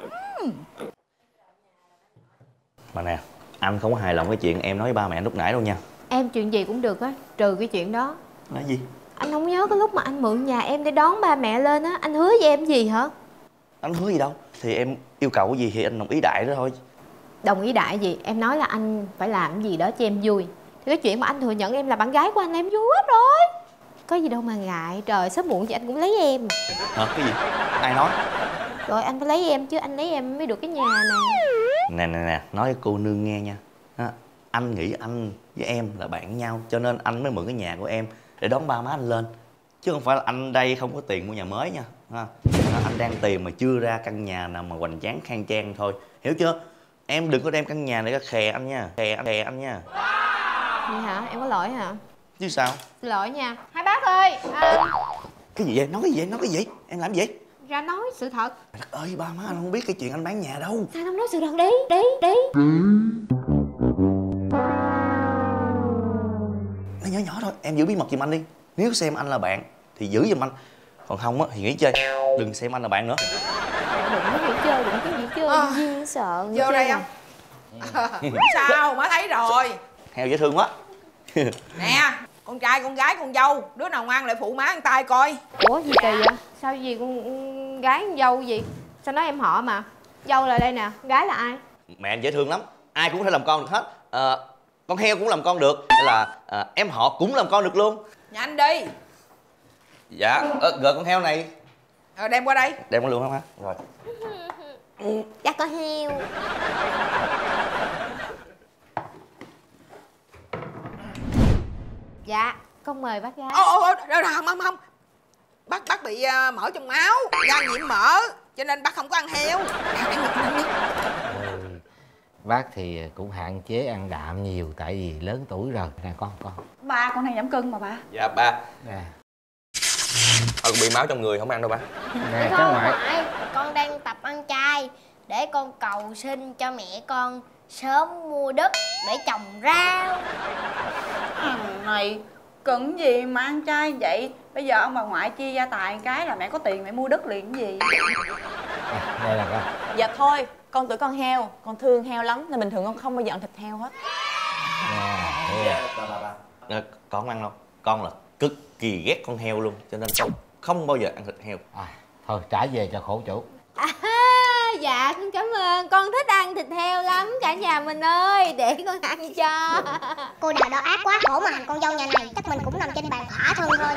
Speaker 7: Mà nè, anh không có hài lòng cái chuyện em nói với ba mẹ lúc nãy đâu nha.
Speaker 6: Em chuyện gì cũng được á, trừ cái chuyện đó.
Speaker 7: Nói gì?
Speaker 6: Anh không nhớ cái lúc mà anh mượn nhà em để đón ba mẹ lên á, anh hứa với em gì hả?
Speaker 7: Anh hứa gì đâu. Thì em yêu cầu cái gì thì anh đồng ý đại đó thôi.
Speaker 6: Đồng ý đại gì? Em nói là anh phải làm cái gì đó cho em vui. Thì cái chuyện mà anh thừa nhận em là bạn gái của anh, em vui hết rồi. Có gì đâu mà ngại, trời sớm muộn gì anh cũng lấy em.
Speaker 7: Hả? Cái gì? Ai nói?
Speaker 6: Rồi anh phải lấy em chứ, anh lấy em mới được cái nhà này.
Speaker 7: Nè nè nè, nói cho cô nương nghe nha. Ha, anh nghĩ anh với em là bạn nhau, cho nên anh mới mượn cái nhà của em để đón ba má anh lên. Chứ không phải là anh đây không có tiền mua nhà mới nha. Ha, anh đang tìm mà chưa ra căn nhà nào mà hoành tráng khang trang thôi. Hiểu chưa? Em đừng có đem căn nhà này ra khè anh nha. Khè anh, khè anh nha.
Speaker 6: Vậy hả? Em có lỗi hả?
Speaker 7: Chứ sao?
Speaker 6: Xin lỗi nha. Hai bác ơi, à...
Speaker 7: Cái gì vậy? Nói cái gì vậy? Nói cái gì? Em làm gì?
Speaker 6: Ra nói sự thật.
Speaker 7: Trời đất ơi, ba má anh không biết cái chuyện anh bán nhà đâu.
Speaker 6: Sao không nói sự thật đi, đi, đi.
Speaker 7: Nó nhỏ nhỏ thôi, em giữ bí mật giùm anh đi. Nếu xem anh là bạn thì giữ giùm anh. Còn không á thì nghỉ chơi. Đừng xem anh là bạn nữa.
Speaker 6: Đừng có nghỉ chơi, đừng có nghỉ chơi, à, duyên sợ.
Speaker 2: Vô đây không? Sao má thấy rồi.
Speaker 7: Heo dễ thương quá.
Speaker 2: Nè, con trai con gái con dâu, đứa nào ngoan lại phụ má ăn tay coi.
Speaker 6: Ủa gì kỳ vậy? Sao gì con gái con dâu gì? Sao nói em họ mà. Dâu là đây nè, gái là ai?
Speaker 7: Mẹ anh dễ thương lắm, ai cũng có thể làm con được hết. À, con heo cũng làm con được, hay là à, em họ cũng làm con được luôn.
Speaker 2: Nhanh đi.
Speaker 7: Dạ, à, gợi con heo này.
Speaker 2: Ờ, đem qua đây.
Speaker 7: Đem qua luôn không hả? Rồi.
Speaker 11: Chắc có heo.
Speaker 6: Dạ, con mời bác gái.
Speaker 2: Ồ, ồ, ồ, không, không, không. Bác, bác bị uh, mỡ trong máu, gan nhiễm mỡ, cho nên bác không có ăn heo.
Speaker 3: Ừ, bác thì cũng hạn chế ăn đạm nhiều, tại vì lớn tuổi rồi. Nè con, con.
Speaker 10: Ba, con đang giảm cân mà ba.
Speaker 9: Dạ ba.
Speaker 3: Nè.
Speaker 9: Con bị máu trong người không ăn đâu ba.
Speaker 3: Nè cháu ngoại.
Speaker 11: ngoại, con đang tập ăn chay để con cầu xin cho mẹ con sớm mua đất để trồng rau.
Speaker 12: Thằng này cẩn gì mà ăn chay vậy? Bây giờ ông bà ngoại chia gia tài cái là mẹ có tiền mẹ mua đất liền cái gì?
Speaker 3: À, đây là con.
Speaker 10: Dạ thôi, con tuổi con heo, con thương heo lắm nên bình thường con không bao giờ ăn thịt heo hết.
Speaker 3: Nè,
Speaker 7: Ba, ba, ba. À, con không ăn đâu. Con là cực kỳ ghét con heo luôn, cho nên con không bao giờ ăn thịt heo.
Speaker 3: À, thôi trả về cho khổ chủ.
Speaker 6: À, dạ con cảm ơn, con thích ăn thịt heo lắm cả nhà mình ơi, để con ăn cho.
Speaker 11: Cô đào đó ác quá, khổ mà hành con dâu nhà này chắc mình cũng nằm trên bàn thỏa thân thôi.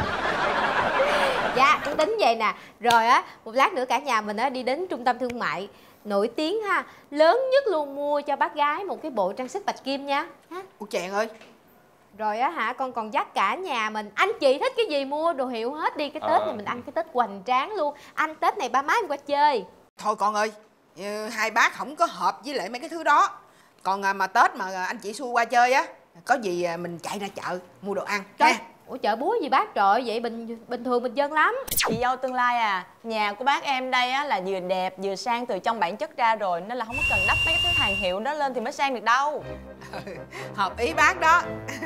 Speaker 6: Dạ con tính vậy nè. Rồi á, một lát nữa cả nhà mình á đi đến trung tâm thương mại nổi tiếng ha, lớn nhất luôn, mua cho bác gái một cái bộ trang sức bạch kim nha.
Speaker 2: Ủa chàng ơi.
Speaker 6: Rồi á hả, con còn dắt cả nhà mình, anh chị thích cái gì mua đồ hiệu hết đi. Cái Tết
Speaker 9: Ờ.
Speaker 6: này mình ăn cái Tết hoành tráng luôn. Anh Tết này ba má em qua chơi.
Speaker 2: Thôi con ơi, hai bác không có hợp với lại mấy cái thứ đó. Còn mà Tết mà anh chị xui qua chơi á, có gì mình chạy ra chợ mua đồ ăn nha.
Speaker 6: Ủa chợ búa gì bác, trời ơi, vậy bình bình thường bình dân lắm.
Speaker 10: Chị dâu tương lai à, nhà của bác em đây á là vừa đẹp vừa sang từ trong bản chất ra rồi, nên là không có cần đắp mấy cái thứ hàng hiệu đó lên thì mới sang được đâu.
Speaker 2: Hợp ý bác đó.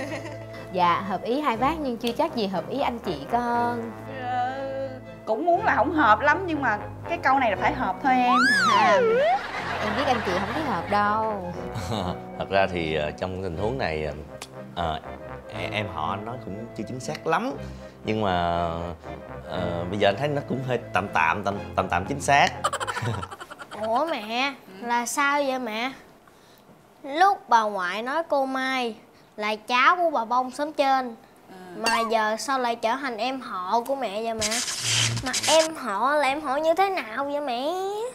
Speaker 6: Dạ hợp ý hai bác nhưng chưa chắc gì hợp ý anh chị con.
Speaker 12: Cũng muốn là không hợp lắm nhưng mà cái câu này là phải hợp thôi em.
Speaker 6: À, em biết anh chị không thấy hợp đâu.
Speaker 7: Thật ra thì uh, trong tình huống này uh, em họ nói cũng chưa chính xác lắm, nhưng mà uh, bây giờ anh thấy nó cũng hơi tạm tạm tạm tạm tạm chính xác.
Speaker 11: Ủa mẹ, là sao vậy mẹ? Lúc bà ngoại nói cô Mai là cháu của bà Bông xóm trên, mà giờ sao lại trở thành em họ của mẹ vậy mẹ? Mà em họ là em họ như thế nào vậy mẹ?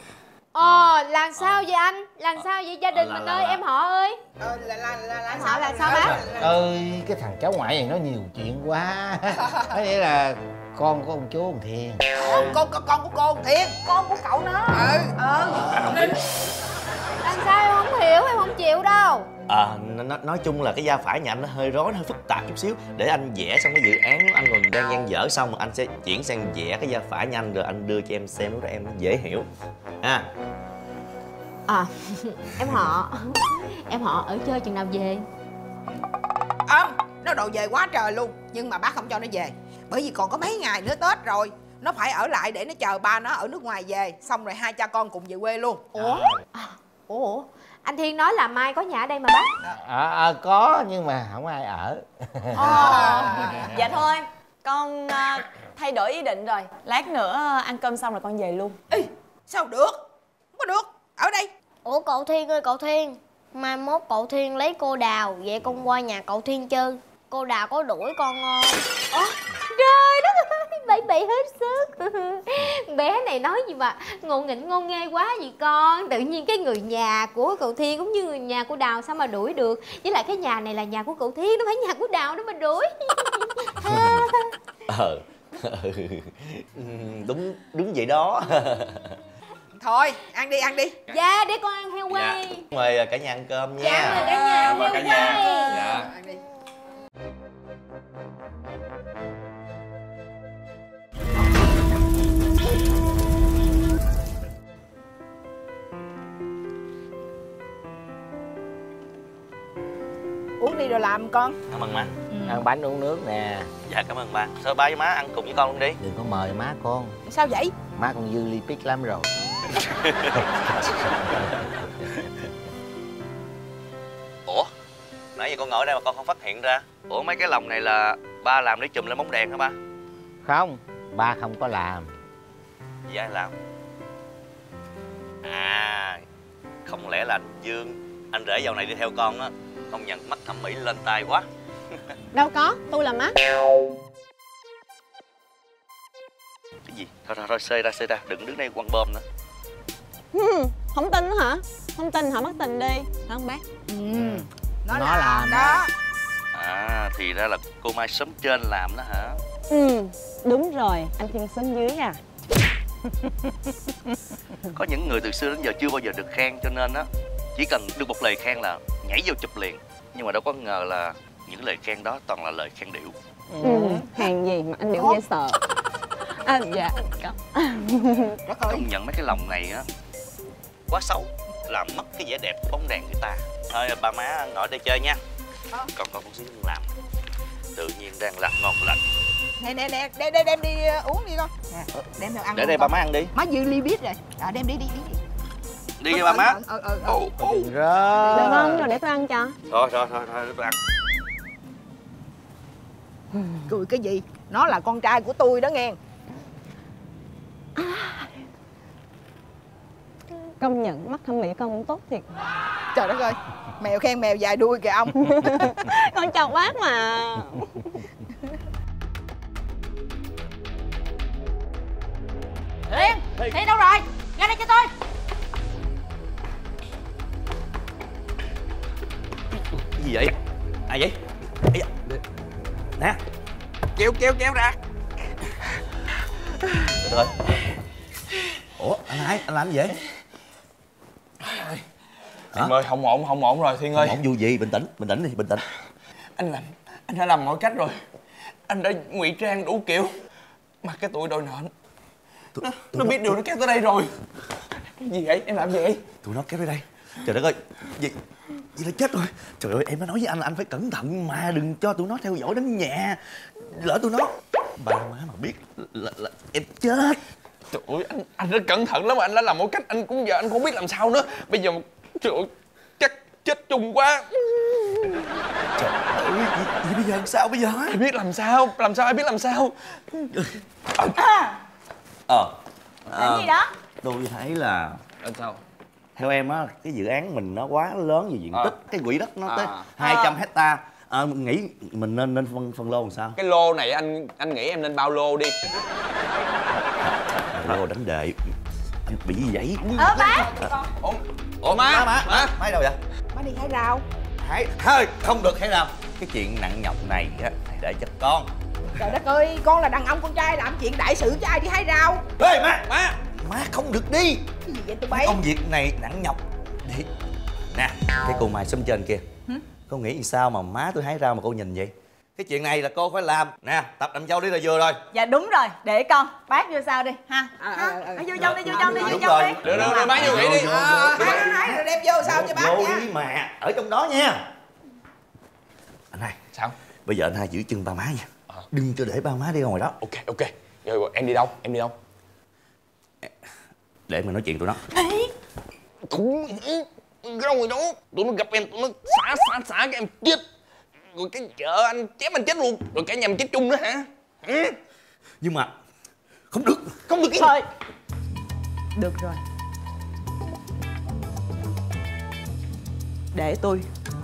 Speaker 6: Ồ, làm sao vậy anh? Làm sao vậy gia đình
Speaker 7: là,
Speaker 6: mình
Speaker 7: là,
Speaker 6: ơi,
Speaker 7: là.
Speaker 6: em họ ơi?
Speaker 2: Ờ, là, là, là, là
Speaker 6: Em họ là sao bác?
Speaker 3: Ơi, cái thằng cháu ngoại này nó nhiều chuyện quá. Nó nghĩa là con của ông chú ông Thiên.
Speaker 2: Con, con, con, con của cô Thiên.
Speaker 10: Con của cậu nó.
Speaker 2: Ừ.
Speaker 10: Ờ.
Speaker 6: Làm sao em không hiểu, em không chịu đâu.
Speaker 7: À, nói, nói chung là cái gia phả nhà anh nó hơi rối, nó hơi phức tạp chút xíu. Để anh vẽ xong cái dự án anh còn đang dang dở xong, anh sẽ chuyển sang vẽ cái gia phả nhanh rồi anh đưa cho em xem, lúc đó em nó dễ hiểu. À,
Speaker 6: À, em họ Em họ ở chơi chừng nào về?
Speaker 2: Không, nó đòi về quá trời luôn. Nhưng mà bác không cho nó về. Bởi vì còn có mấy ngày nữa Tết rồi. Nó phải ở lại để nó chờ ba nó ở nước ngoài về. Xong rồi hai cha con cùng về quê luôn.
Speaker 6: Ủa? À, Ủa? Anh Thiên nói là mai có nhà ở đây mà bác.
Speaker 3: À, à, có nhưng mà không ai ở.
Speaker 10: Ồ, dạ thôi, con uh, thay đổi ý định rồi. Lát nữa uh, ăn cơm xong rồi con về luôn.
Speaker 2: Ê, sao được? Không có được, ở đây.
Speaker 11: Ủa cậu Thiên ơi cậu Thiên, mai mốt cậu Thiên lấy cô Đào, vậy con qua nhà cậu Thiên chơi. Cô Đào có đuổi con không?
Speaker 6: Ủa? Trời đất ơi, bậy bậy hết sức. Bé này nói gì mà ngộ nghĩnh ngô nghê quá vậy con. Tự nhiên cái người nhà của cậu Thiên cũng như người nhà của Đào sao mà đuổi được. Với lại cái nhà này là nhà của cậu Thiên, nó phải nhà của Đào đó mà đuổi.
Speaker 7: Ờ Đúng đúng vậy đó.
Speaker 2: Thôi, ăn đi, ăn đi.
Speaker 6: Dạ, để con ăn heo quay.
Speaker 7: Dạ. Mời cả nhà ăn cơm nha.
Speaker 6: Dạ, mời cả nhà ăn heo quay.
Speaker 7: Dạ.
Speaker 2: Ăn đi. Uống đi rồi làm con.
Speaker 7: Cảm ơn má.
Speaker 3: Ừ. Ăn bánh uống nước nè.
Speaker 7: Dạ cảm ơn ba. Sao ba với má ăn cùng với con luôn đi.
Speaker 3: Đừng có mời má con.
Speaker 2: Sao vậy?
Speaker 3: Má con dư lipid lắm rồi.
Speaker 7: Ủa? Nãy giờ con ngồi ở đây mà con không phát hiện ra. Ủa mấy cái lồng này là ba làm để chùm lên bóng đèn hả ba?
Speaker 3: Không, ba không có làm.
Speaker 7: Vậy ai làm? À, không lẽ là anh Dương, anh rể dạo này đi theo con á, công nhận mắt thẩm mỹ lên tay quá.
Speaker 10: Đâu có, tôi là mắt.
Speaker 7: Cái gì? Thôi thôi thôi, xơi ra xơi ra, đừng đứng đây quăng bom nữa.
Speaker 10: Hmm, không tin nữa hả? Không tin hả, mất tình đi. Phải không bác?
Speaker 2: Ừ,
Speaker 3: nó,
Speaker 2: nó
Speaker 3: làm,
Speaker 2: làm đó.
Speaker 3: đó.
Speaker 7: À, thì ra là cô Mai sớm trên làm đó hả?
Speaker 10: Ừ, đúng rồi, anh Thiên sớm dưới à.
Speaker 7: Có những người từ xưa đến giờ chưa bao giờ được khen, cho nên á chỉ cần được một lời khen là nhảy vô chụp liền. Nhưng mà đâu có ngờ là những lời khen đó toàn là lời khen điệu.
Speaker 10: Ừ, hàng gì mà anh điệu dễ sợ. À, dạ.
Speaker 7: Công nhận mấy cái lồng này á quá xấu, làm mất cái vẻ đẹp của bóng đèn người ta. Thôi ba má ngồi đây chơi nha. Còn còn một xíu không làm. Tự nhiên đang làm ngon lành.
Speaker 2: Nè nè nè, đem đem, đem đi uh, uống đi con. Nè, đem theo ăn.
Speaker 7: Để đây ba má ăn đi.
Speaker 2: Má dư ly biết rồi. À, đem đi đi đi.
Speaker 7: Đi với ba má.
Speaker 2: Ừ ừ ừ.
Speaker 7: Ồ, ồ.
Speaker 10: Được không? Rồi để tôi ăn cho.
Speaker 7: Thôi thôi thôi thôi để tôi ăn.
Speaker 2: Cười cái gì? Nó là con trai của tôi đó nghe.
Speaker 10: Công nhận mắt thẩm mỹ con cũng tốt thiệt.
Speaker 2: Trời đất ơi, mèo khen mèo dài đuôi kìa ông.
Speaker 10: Con chào bác mà.
Speaker 2: Liên, Thiên đâu rồi? Ra đây cho tôi.
Speaker 7: Cái gì vậy? Ai vậy? Ây da. Nè,
Speaker 2: Kéo kéo kéo ra.
Speaker 7: được rồi. Ủa, anh Hải, anh làm gì vậy?
Speaker 9: Thiên ơi, không ổn, không ổn rồi Thiên ơi.
Speaker 7: Không ổn vụ gì? Bình tĩnh, bình tĩnh đi, bình tĩnh.
Speaker 9: Anh làm, anh đã làm mọi cách rồi. Anh đã ngụy trang đủ kiểu. Mà cái tụi đòi nợ Nó, nó biết điều nó kéo tới đây rồi. Cái gì vậy? Em làm gì vậy?
Speaker 7: Tụi nó kéo tới đây. Trời đất ơi, gì, gì là chết rồi. Trời ơi, em đã nói với anh là anh phải cẩn thận mà đừng cho tụi nó theo dõi đến nhà. Lỡ tụi nó ba má mà biết là, là em chết.
Speaker 9: Trời ơi, anh anh rất cẩn thận lắm mà anh đã làm mọi cách, anh cũng giờ anh không biết làm sao nữa. Bây giờ trời ơi, chắc chết chung quá.
Speaker 7: Trời ơi, gì, gì bây giờ làm sao bây giờ?
Speaker 9: Ai biết làm sao, làm sao ai biết làm sao.
Speaker 7: À. Ờ
Speaker 10: Làm gì đó?
Speaker 7: Tôi thấy là
Speaker 9: Làm sao?
Speaker 7: theo em á, cái dự án mình nó quá lớn về diện
Speaker 9: À.
Speaker 7: tích. Cái quỹ đất nó
Speaker 9: À.
Speaker 7: tới hai trăm hecta. À, mình nghĩ mình nên nên phân phân lô làm sao?
Speaker 9: Cái lô này anh anh nghĩ em nên bao lô đi.
Speaker 7: Lô đánh đề. Anh bị gì vậy?
Speaker 6: Ờ bác.
Speaker 9: Ủa, Ủa má,
Speaker 7: má, má, má, má đâu vậy?
Speaker 2: Má đi hái rau.
Speaker 7: Hãy, thôi, không được hãy làm. Cái chuyện nặng nhọc này á, thì để cho con.
Speaker 2: Trời đất ơi, con là đàn ông con trai làm chuyện đại sự cho ai đi hái rau.
Speaker 7: Ê má, má, má không được đi.
Speaker 2: Cái gì vậy tụi
Speaker 7: Cái
Speaker 2: bay?
Speaker 7: công việc này nặng nhọc. Đi. Nè, cái cô Mai xóm trên kia, Cô nghĩ vì sao mà má tôi hái rau mà cô nhìn vậy? Cái chuyện này là cô phải làm. Nè, tập đầm châu đi là vừa rồi.
Speaker 10: Dạ đúng rồi, để con. Bác vô sau đi ha. Vô trong đi, vô trong đi, vô trong đi.
Speaker 9: Được rồi, rồi bác vô nghỉ đi.
Speaker 2: Hái rồi đem vô sao cho bác
Speaker 7: vô
Speaker 2: nha.
Speaker 7: đi mà, ở trong đó nha. Anh hai.
Speaker 9: Sao?
Speaker 7: Bây giờ anh hai giữ chân ba má nha. Đừng cho để ba má đi ra ngoài đó.
Speaker 9: Ok, ok. Rồi, rồi em đi đâu? Em đi đâu?
Speaker 7: Để mà nói chuyện tụi nó.
Speaker 9: Cũng cái đâu rồi đó. Tụi nó gặp em, tụi nó xả xả xả cái em chết. Rồi cái vợ anh chém anh chết luôn. Rồi cả nhà mình chết chung nữa hả? Hả?
Speaker 7: Nhưng mà không được.
Speaker 9: Không được cái
Speaker 10: thôi. Được rồi. Để tôi.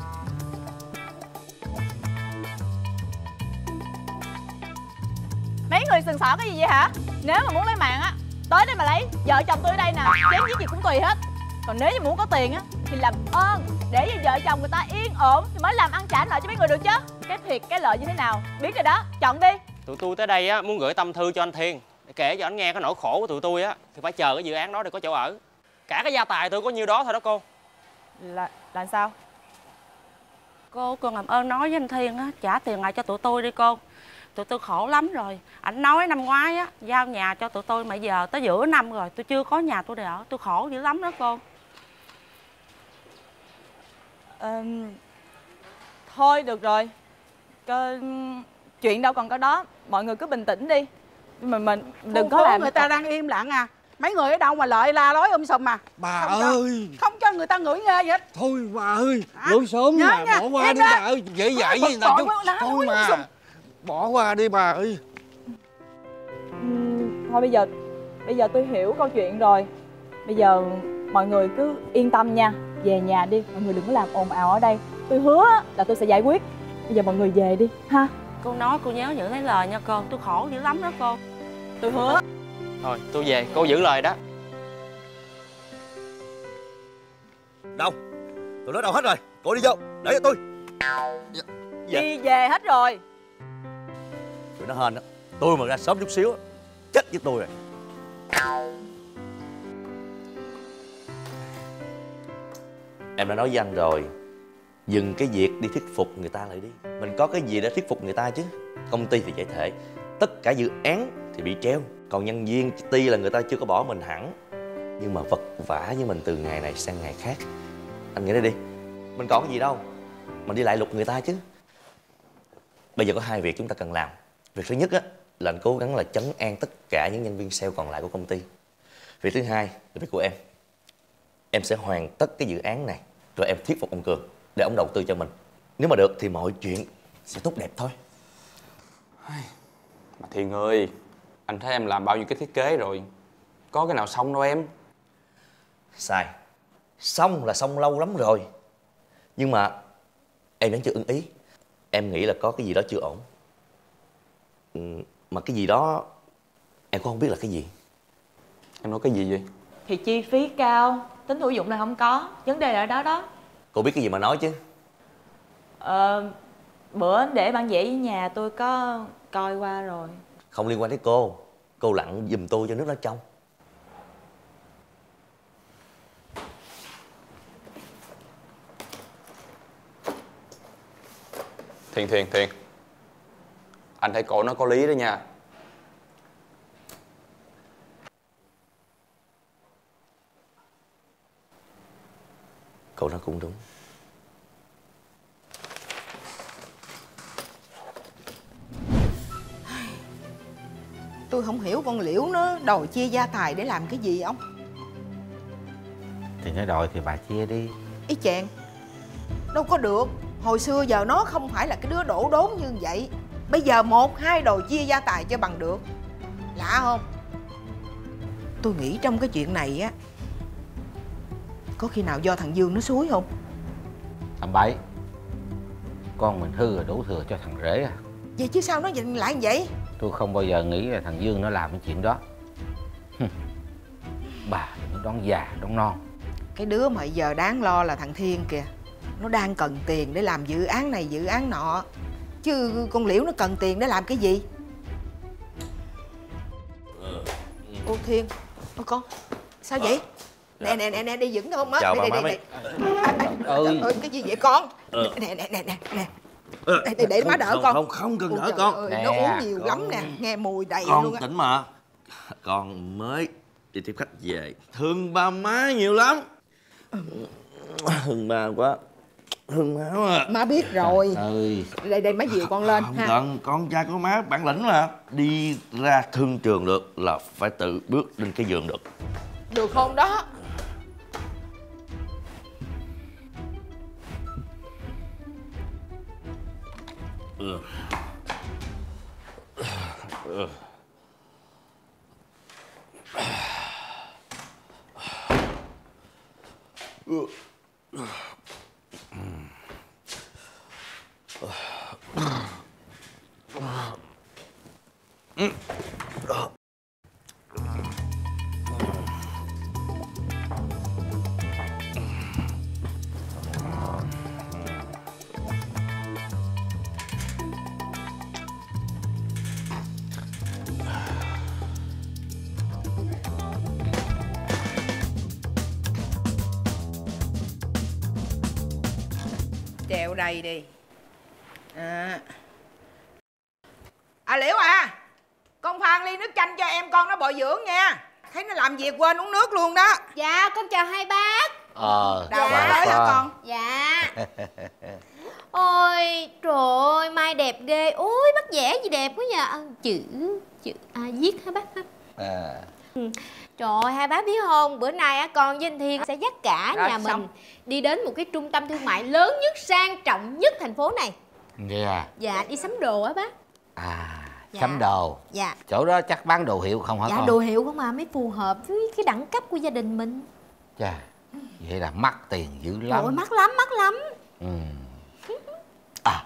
Speaker 10: Mấy người sừng sỏ cái gì vậy hả? Nếu mà muốn lấy mạng á, tới đây mà lấy. Vợ chồng tôi ở đây nè, chém giết gì cũng tùy hết. Còn nếu như muốn có tiền á thì làm ơn để cho vợ chồng người ta yên ổn thì mới làm ăn trả nợ cho mấy người được chứ. Cái thiệt cái lợi như thế nào biết rồi đó, chọn đi.
Speaker 13: Tụi tôi tới đây á muốn gửi tâm thư cho anh Thiên để kể cho anh nghe cái nỗi khổ của tụi tôi á, thì phải chờ cái dự án đó để có chỗ ở. Cả cái gia tài tôi có nhiêu đó thôi đó cô.
Speaker 10: Là là sao?
Speaker 14: Cô, cô làm ơn nói với anh Thiên á, trả tiền lại cho tụi tôi đi cô. Tụi tôi khổ lắm rồi. Anh nói năm ngoái á, giao nhà cho tụi tôi mà giờ tới giữa năm rồi tôi chưa có nhà tôi để ở. Tôi khổ dữ lắm đó cô.
Speaker 10: À, thôi được rồi. Cái... chuyện đâu còn có đó. Mọi người cứ bình tĩnh đi. Mà mình đừng có làm
Speaker 2: người ta đang im lặng à. Mấy người ở đâu mà lợi la lối um sùm mà.
Speaker 15: Bà
Speaker 2: không
Speaker 15: ơi
Speaker 2: cho, không cho người ta ngửi nghe vậy hết.
Speaker 15: Thôi bà ơi, lối sớm
Speaker 2: Nhớ
Speaker 15: mà
Speaker 2: nha,
Speaker 15: bỏ qua đi
Speaker 2: ra.
Speaker 15: bà ơi. Dễ dãi với người ta chút. Thôi mà bỏ qua đi bà ơi.
Speaker 10: uhm, Thôi bây giờ Bây giờ tôi hiểu câu chuyện rồi. Bây giờ mọi người cứ yên tâm nha. Về nhà đi, mọi người đừng có làm ồn ào ở đây. Tôi hứa là tôi sẽ giải quyết. Bây giờ mọi người về đi ha.
Speaker 14: Cô nói cô nhớ giữ lấy lời nha cô. Tôi khổ dữ lắm đó cô.
Speaker 10: Tôi hứa.
Speaker 13: Thôi tôi về, cô giữ lời đó.
Speaker 7: Đâu? Tụi nó đâu hết rồi? Cô đi vô, để cho tôi.
Speaker 10: Dạ. Đi về hết rồi.
Speaker 7: Tụi nó hên đó. Tôi mà ra sớm chút xíu chết với tôi rồi. Em đã nói với anh rồi, dừng cái việc đi thuyết phục người ta lại đi. Mình có cái gì để thuyết phục người ta chứ. Công ty thì giải thể, tất cả dự án thì bị treo. Còn nhân viên tuy là người ta chưa có bỏ mình hẳn, nhưng mà vật vã với mình từ ngày này sang ngày khác. Anh nghĩ đây đi, mình còn cái gì đâu mà đi lại lục người ta chứ. Bây giờ có hai việc chúng ta cần làm. Việc thứ nhất á, là anh cố gắng là trấn an tất cả những nhân viên sale còn lại của công ty. Việc thứ hai là việc của em. Em sẽ hoàn tất cái dự án này, rồi em thuyết phục ông Cường để ông đầu tư cho mình. Nếu mà được thì mọi chuyện sẽ tốt đẹp thôi.
Speaker 9: Mà Thiên ơi, anh thấy em làm bao nhiêu cái thiết kế rồi, có cái nào xong đâu em.
Speaker 7: Sai. Xong là xong lâu lắm rồi. Nhưng mà em vẫn chưa ưng ý. Em nghĩ là có cái gì đó chưa ổn. ừ, Mà cái gì đó em cũng không biết là cái gì.
Speaker 9: Em nói cái gì vậy?
Speaker 10: Thì chi phí cao, tính hữu dụng là không có. Vấn đề là ở đó đó.
Speaker 7: Cô biết cái gì mà nói chứ.
Speaker 10: Ờ, bữa để bản vẽ với nhà tôi có coi qua rồi.
Speaker 7: Không liên quan tới cô. Cô lặn giùm tôi cho nước nó trong.
Speaker 9: Thiên, Thiên, Thiên, anh thấy cô nói có lý đó nha.
Speaker 7: Cô nói cũng đúng.
Speaker 2: Tôi không hiểu con Liễu nó đòi chia gia tài để làm cái gì ông.
Speaker 3: Thì nó đòi thì bà chia đi.
Speaker 2: Ý chàng, đâu có được. Hồi xưa giờ nó không phải là cái đứa đổ đốn như vậy. Bây giờ một hai đòi chia gia tài cho bằng được. Lạ không? Tôi nghĩ trong cái chuyện này á, có khi nào do thằng Dương nó xúi không?
Speaker 3: Thằng Bảy, con mình hư rồi đủ thừa cho thằng rể à.
Speaker 2: Vậy chứ sao nó dành lại như vậy?
Speaker 3: Tôi không bao giờ nghĩ là thằng Dương nó làm cái chuyện đó. Bà đừng đón già đón non.
Speaker 2: Cái đứa mà giờ đáng lo là thằng Thiên kìa. Nó đang cần tiền để làm dự án này dự án nọ. Chứ con Liễu nó cần tiền để làm cái gì? Ô Thiên, ô con, sao vậy? Nè nè nè nè, đi vững không á?
Speaker 7: Chào
Speaker 2: đây,
Speaker 7: bà
Speaker 2: đây,
Speaker 7: má
Speaker 2: đây, đây. À, à, à, ừ. Trời ơi, cái gì vậy con?
Speaker 7: Ờ.
Speaker 2: Nè nè nè nè nè.
Speaker 7: Ờ.
Speaker 2: Để, để, để má đỡ
Speaker 7: không,
Speaker 2: con.
Speaker 7: Không không cần
Speaker 2: Ôi
Speaker 7: đỡ
Speaker 2: trời
Speaker 7: con.
Speaker 2: ơi,
Speaker 7: Nè,
Speaker 2: nó uống nhiều
Speaker 7: con...
Speaker 2: lắm nè, nghe mùi đầy
Speaker 7: con
Speaker 2: luôn á.
Speaker 7: tỉnh mà. Con mới đi tiếp khách về, thương ba má nhiều lắm. Thương ba quá, thương má à.
Speaker 2: Má biết rồi.
Speaker 7: Ơi.
Speaker 2: Đây đây má dìu con lên
Speaker 7: Không
Speaker 2: ha.
Speaker 7: cần, con trai của má bản lĩnh mà. Đi ra thương trường được là phải tự bước lên cái giường được.
Speaker 2: Được không đó?
Speaker 7: Ừ. Ừ. Ừ.
Speaker 2: Treo đây đi. À. À Liễu à, con pha ly nước chanh cho em con nó bồi dưỡng nha. Thấy nó làm việc quên uống nước luôn đó.
Speaker 6: Dạ con chào hai bác.
Speaker 3: Ờ.
Speaker 2: Đào dạ. Tới hả con?
Speaker 6: Dạ. Ôi trời ơi, Mai đẹp ghê. Ôi bác vẽ gì đẹp quá nhờ. Chữ chữ à, viết hả bác hả?
Speaker 3: À.
Speaker 6: Ừ. Trời ơi, hai bác biết không, bữa nay á con với anh Thiên sẽ dắt cả
Speaker 2: Rồi,
Speaker 6: nhà mình
Speaker 2: xong.
Speaker 6: đi đến một cái trung tâm thương mại lớn nhất, sang trọng nhất thành phố này.
Speaker 3: Nghe à?
Speaker 6: Dạ, đi sắm đồ á bác.
Speaker 3: À,
Speaker 6: Dạ.
Speaker 3: sắm đồ.
Speaker 6: Dạ.
Speaker 3: Chỗ đó chắc bán đồ hiệu không hả
Speaker 6: Dạ
Speaker 3: con?
Speaker 6: đồ hiệu không à, mới phù hợp với cái đẳng cấp của gia đình mình.
Speaker 3: Chà, vậy là mắc tiền dữ lắm.
Speaker 6: Ôi mắc lắm, mắc lắm.
Speaker 3: Ừ. À,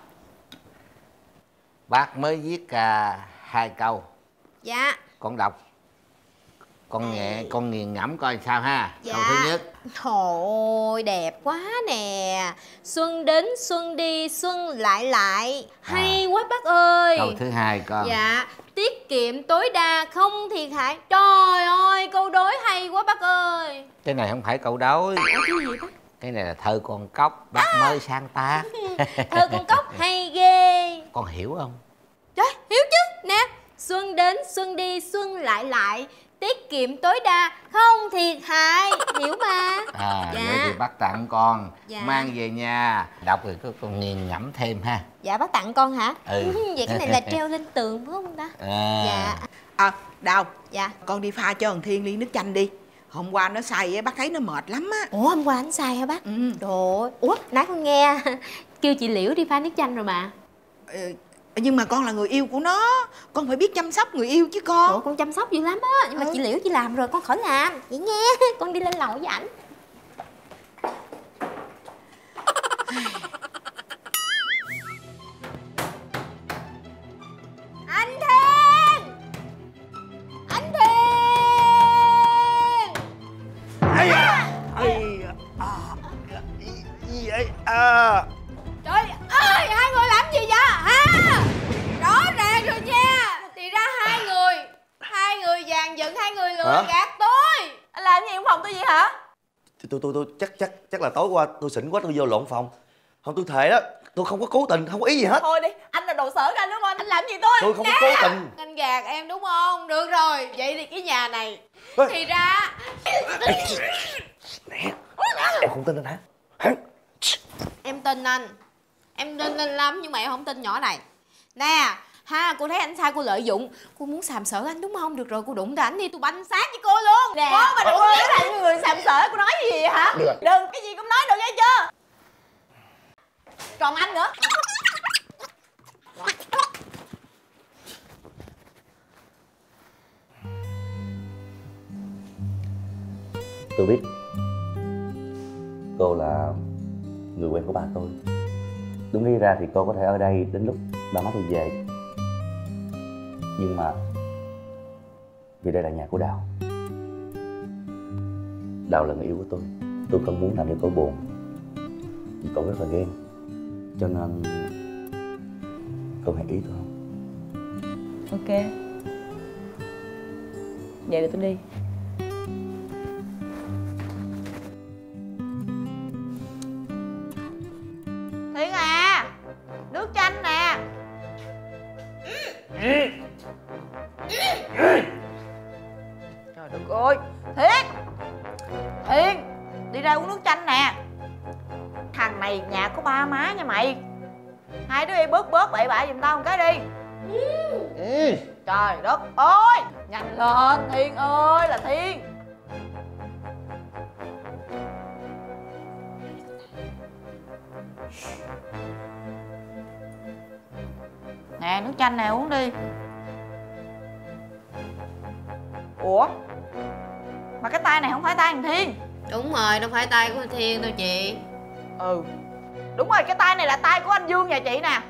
Speaker 3: bác mới viết à, hai câu.
Speaker 6: Dạ.
Speaker 3: Con đọc. Con nghe, con nghiền ngẫm coi sao ha.
Speaker 6: Dạ.
Speaker 3: Câu thứ nhất.
Speaker 6: Thôi đẹp quá nè. Xuân đến xuân đi xuân lại lại. Hay à. quá bác ơi.
Speaker 3: Câu thứ hai con.
Speaker 6: Dạ. Tiết kiệm tối đa không thiệt hại. Trời ơi câu đối hay quá bác ơi.
Speaker 3: Cái này không phải câu đối.
Speaker 6: Ủa cái gì bác?
Speaker 3: Cái này là thơ con cóc. Bác à. mới sáng tác.
Speaker 6: Thơ con cóc hay ghê.
Speaker 3: Con hiểu không?
Speaker 6: Trời hiểu chứ. Nè. Xuân đến xuân đi xuân lại lại. Tiết kiệm tối đa không thiệt hại. Hiểu mà.
Speaker 3: À
Speaker 6: dạ.
Speaker 3: vậy thì bác tặng con.
Speaker 6: Dạ.
Speaker 3: Mang về nhà đọc rồi con nghiền ngẫm thêm ha.
Speaker 6: Dạ bác tặng con hả?
Speaker 3: Ừ.
Speaker 6: Vậy cái này là treo lên tường phải không ta?
Speaker 3: À.
Speaker 6: Dạ.
Speaker 2: À Đào.
Speaker 6: Dạ.
Speaker 2: Con đi pha cho thằng Thiên ly nước chanh đi. Hôm qua nó say á, bác thấy nó mệt lắm á.
Speaker 6: Ủa hôm qua anh say hả bác?
Speaker 2: Ừ.
Speaker 6: Trời ơi. Ủa nãy con nghe kêu chị Liễu đi pha nước chanh rồi mà.
Speaker 2: Ừ. Nhưng mà con là người yêu của nó, con phải biết chăm sóc người yêu chứ con.
Speaker 6: Ủa con chăm sóc dữ lắm á. Nhưng mà ừ. chị Liễu chị làm rồi con khỏi làm. Vậy nghe. Con đi lên lầu với ảnh. Anh Thiên. Anh Thiên.
Speaker 15: Ây da. Ây à. Gì vậy? À.
Speaker 6: Trời ơi, hai người làm gì vậy hả? Rõ ràng rồi nha. Thì ra hai người Hai người dàn dựng, hai người lừa
Speaker 7: Hả?
Speaker 6: gạt tôi.
Speaker 10: Anh làm gì trong phòng tôi vậy hả?
Speaker 7: Tôi tôi tôi chắc chắc chắc là tối qua tôi xỉn quá tôi vô lộn phòng. Không tôi thề đó, tôi không có cố tình, không có ý gì hết.
Speaker 10: Thôi đi, anh là đồ sở của anh đúng không? Anh làm gì tôi?
Speaker 7: Tôi không
Speaker 6: Nè,
Speaker 7: có cố tình.
Speaker 6: anh gạt em đúng không? Được rồi, vậy thì cái nhà này
Speaker 7: Ê.
Speaker 6: thì ra
Speaker 7: Nè, em không tin anh hả? Hả?
Speaker 6: em tin anh. Em tin anh lắm nhưng mà em không tin nhỏ này. Nè, ha, cô thấy anh sai cô lợi dụng. Cô muốn sàm sỡ anh đúng không? Được rồi, cô đụng tới anh đi, tôi banh xác với cô luôn.
Speaker 10: Nè,
Speaker 6: Cô mà đụng
Speaker 10: cô
Speaker 6: tới
Speaker 10: là người sàm sỡ, cô nói gì vậy hả?
Speaker 7: Được.
Speaker 10: Đừng, cái gì cũng nói được nghe chưa? Còn anh nữa.
Speaker 7: Tôi biết cô là người quen của bà tôi. Đúng lý ra thì cô có thể ở đây đến lúc ba má tôi về. Nhưng mà vì đây là nhà của Đào. Đào là người yêu của tôi. Tôi không muốn làm cho cô buồn. Vì cô rất là ghen. Cho nên cô hãy ý tôi không?
Speaker 10: Ok. Vậy để tôi đi.
Speaker 12: Trời đất ơi. Thiên, Thiên, đi ra uống nước chanh nè. Thằng này nhà có ba má nha mày. Hai đứa đi bớt bớt bậy bạ giùm tao một cái đi.
Speaker 3: Ừ.
Speaker 12: Trời đất ơi, nhanh lên Thiên ơi là Thiên. Nè nước chanh nè, uống đi. Ủa, mà cái tay này không phải tay thằng Thiên.
Speaker 6: Đúng rồi, đâu phải tay của anh Thiên đâu chị.
Speaker 12: Ừ, đúng rồi, cái tay này là tay của anh Dương nhà chị nè.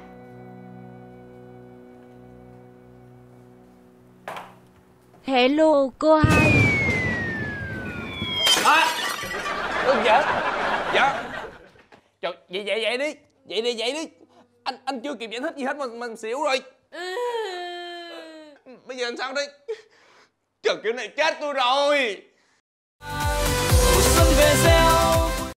Speaker 8: Hello cô hai.
Speaker 9: À, Ưng vợ. Dạ. Trời, vậy vậy vậy đi. Vậy đi vậy đi. Anh anh chưa kịp giải thích gì hết mà mình xỉu rồi. Bây giờ làm sao đây? Trời, kiểu này chết tôi rồi.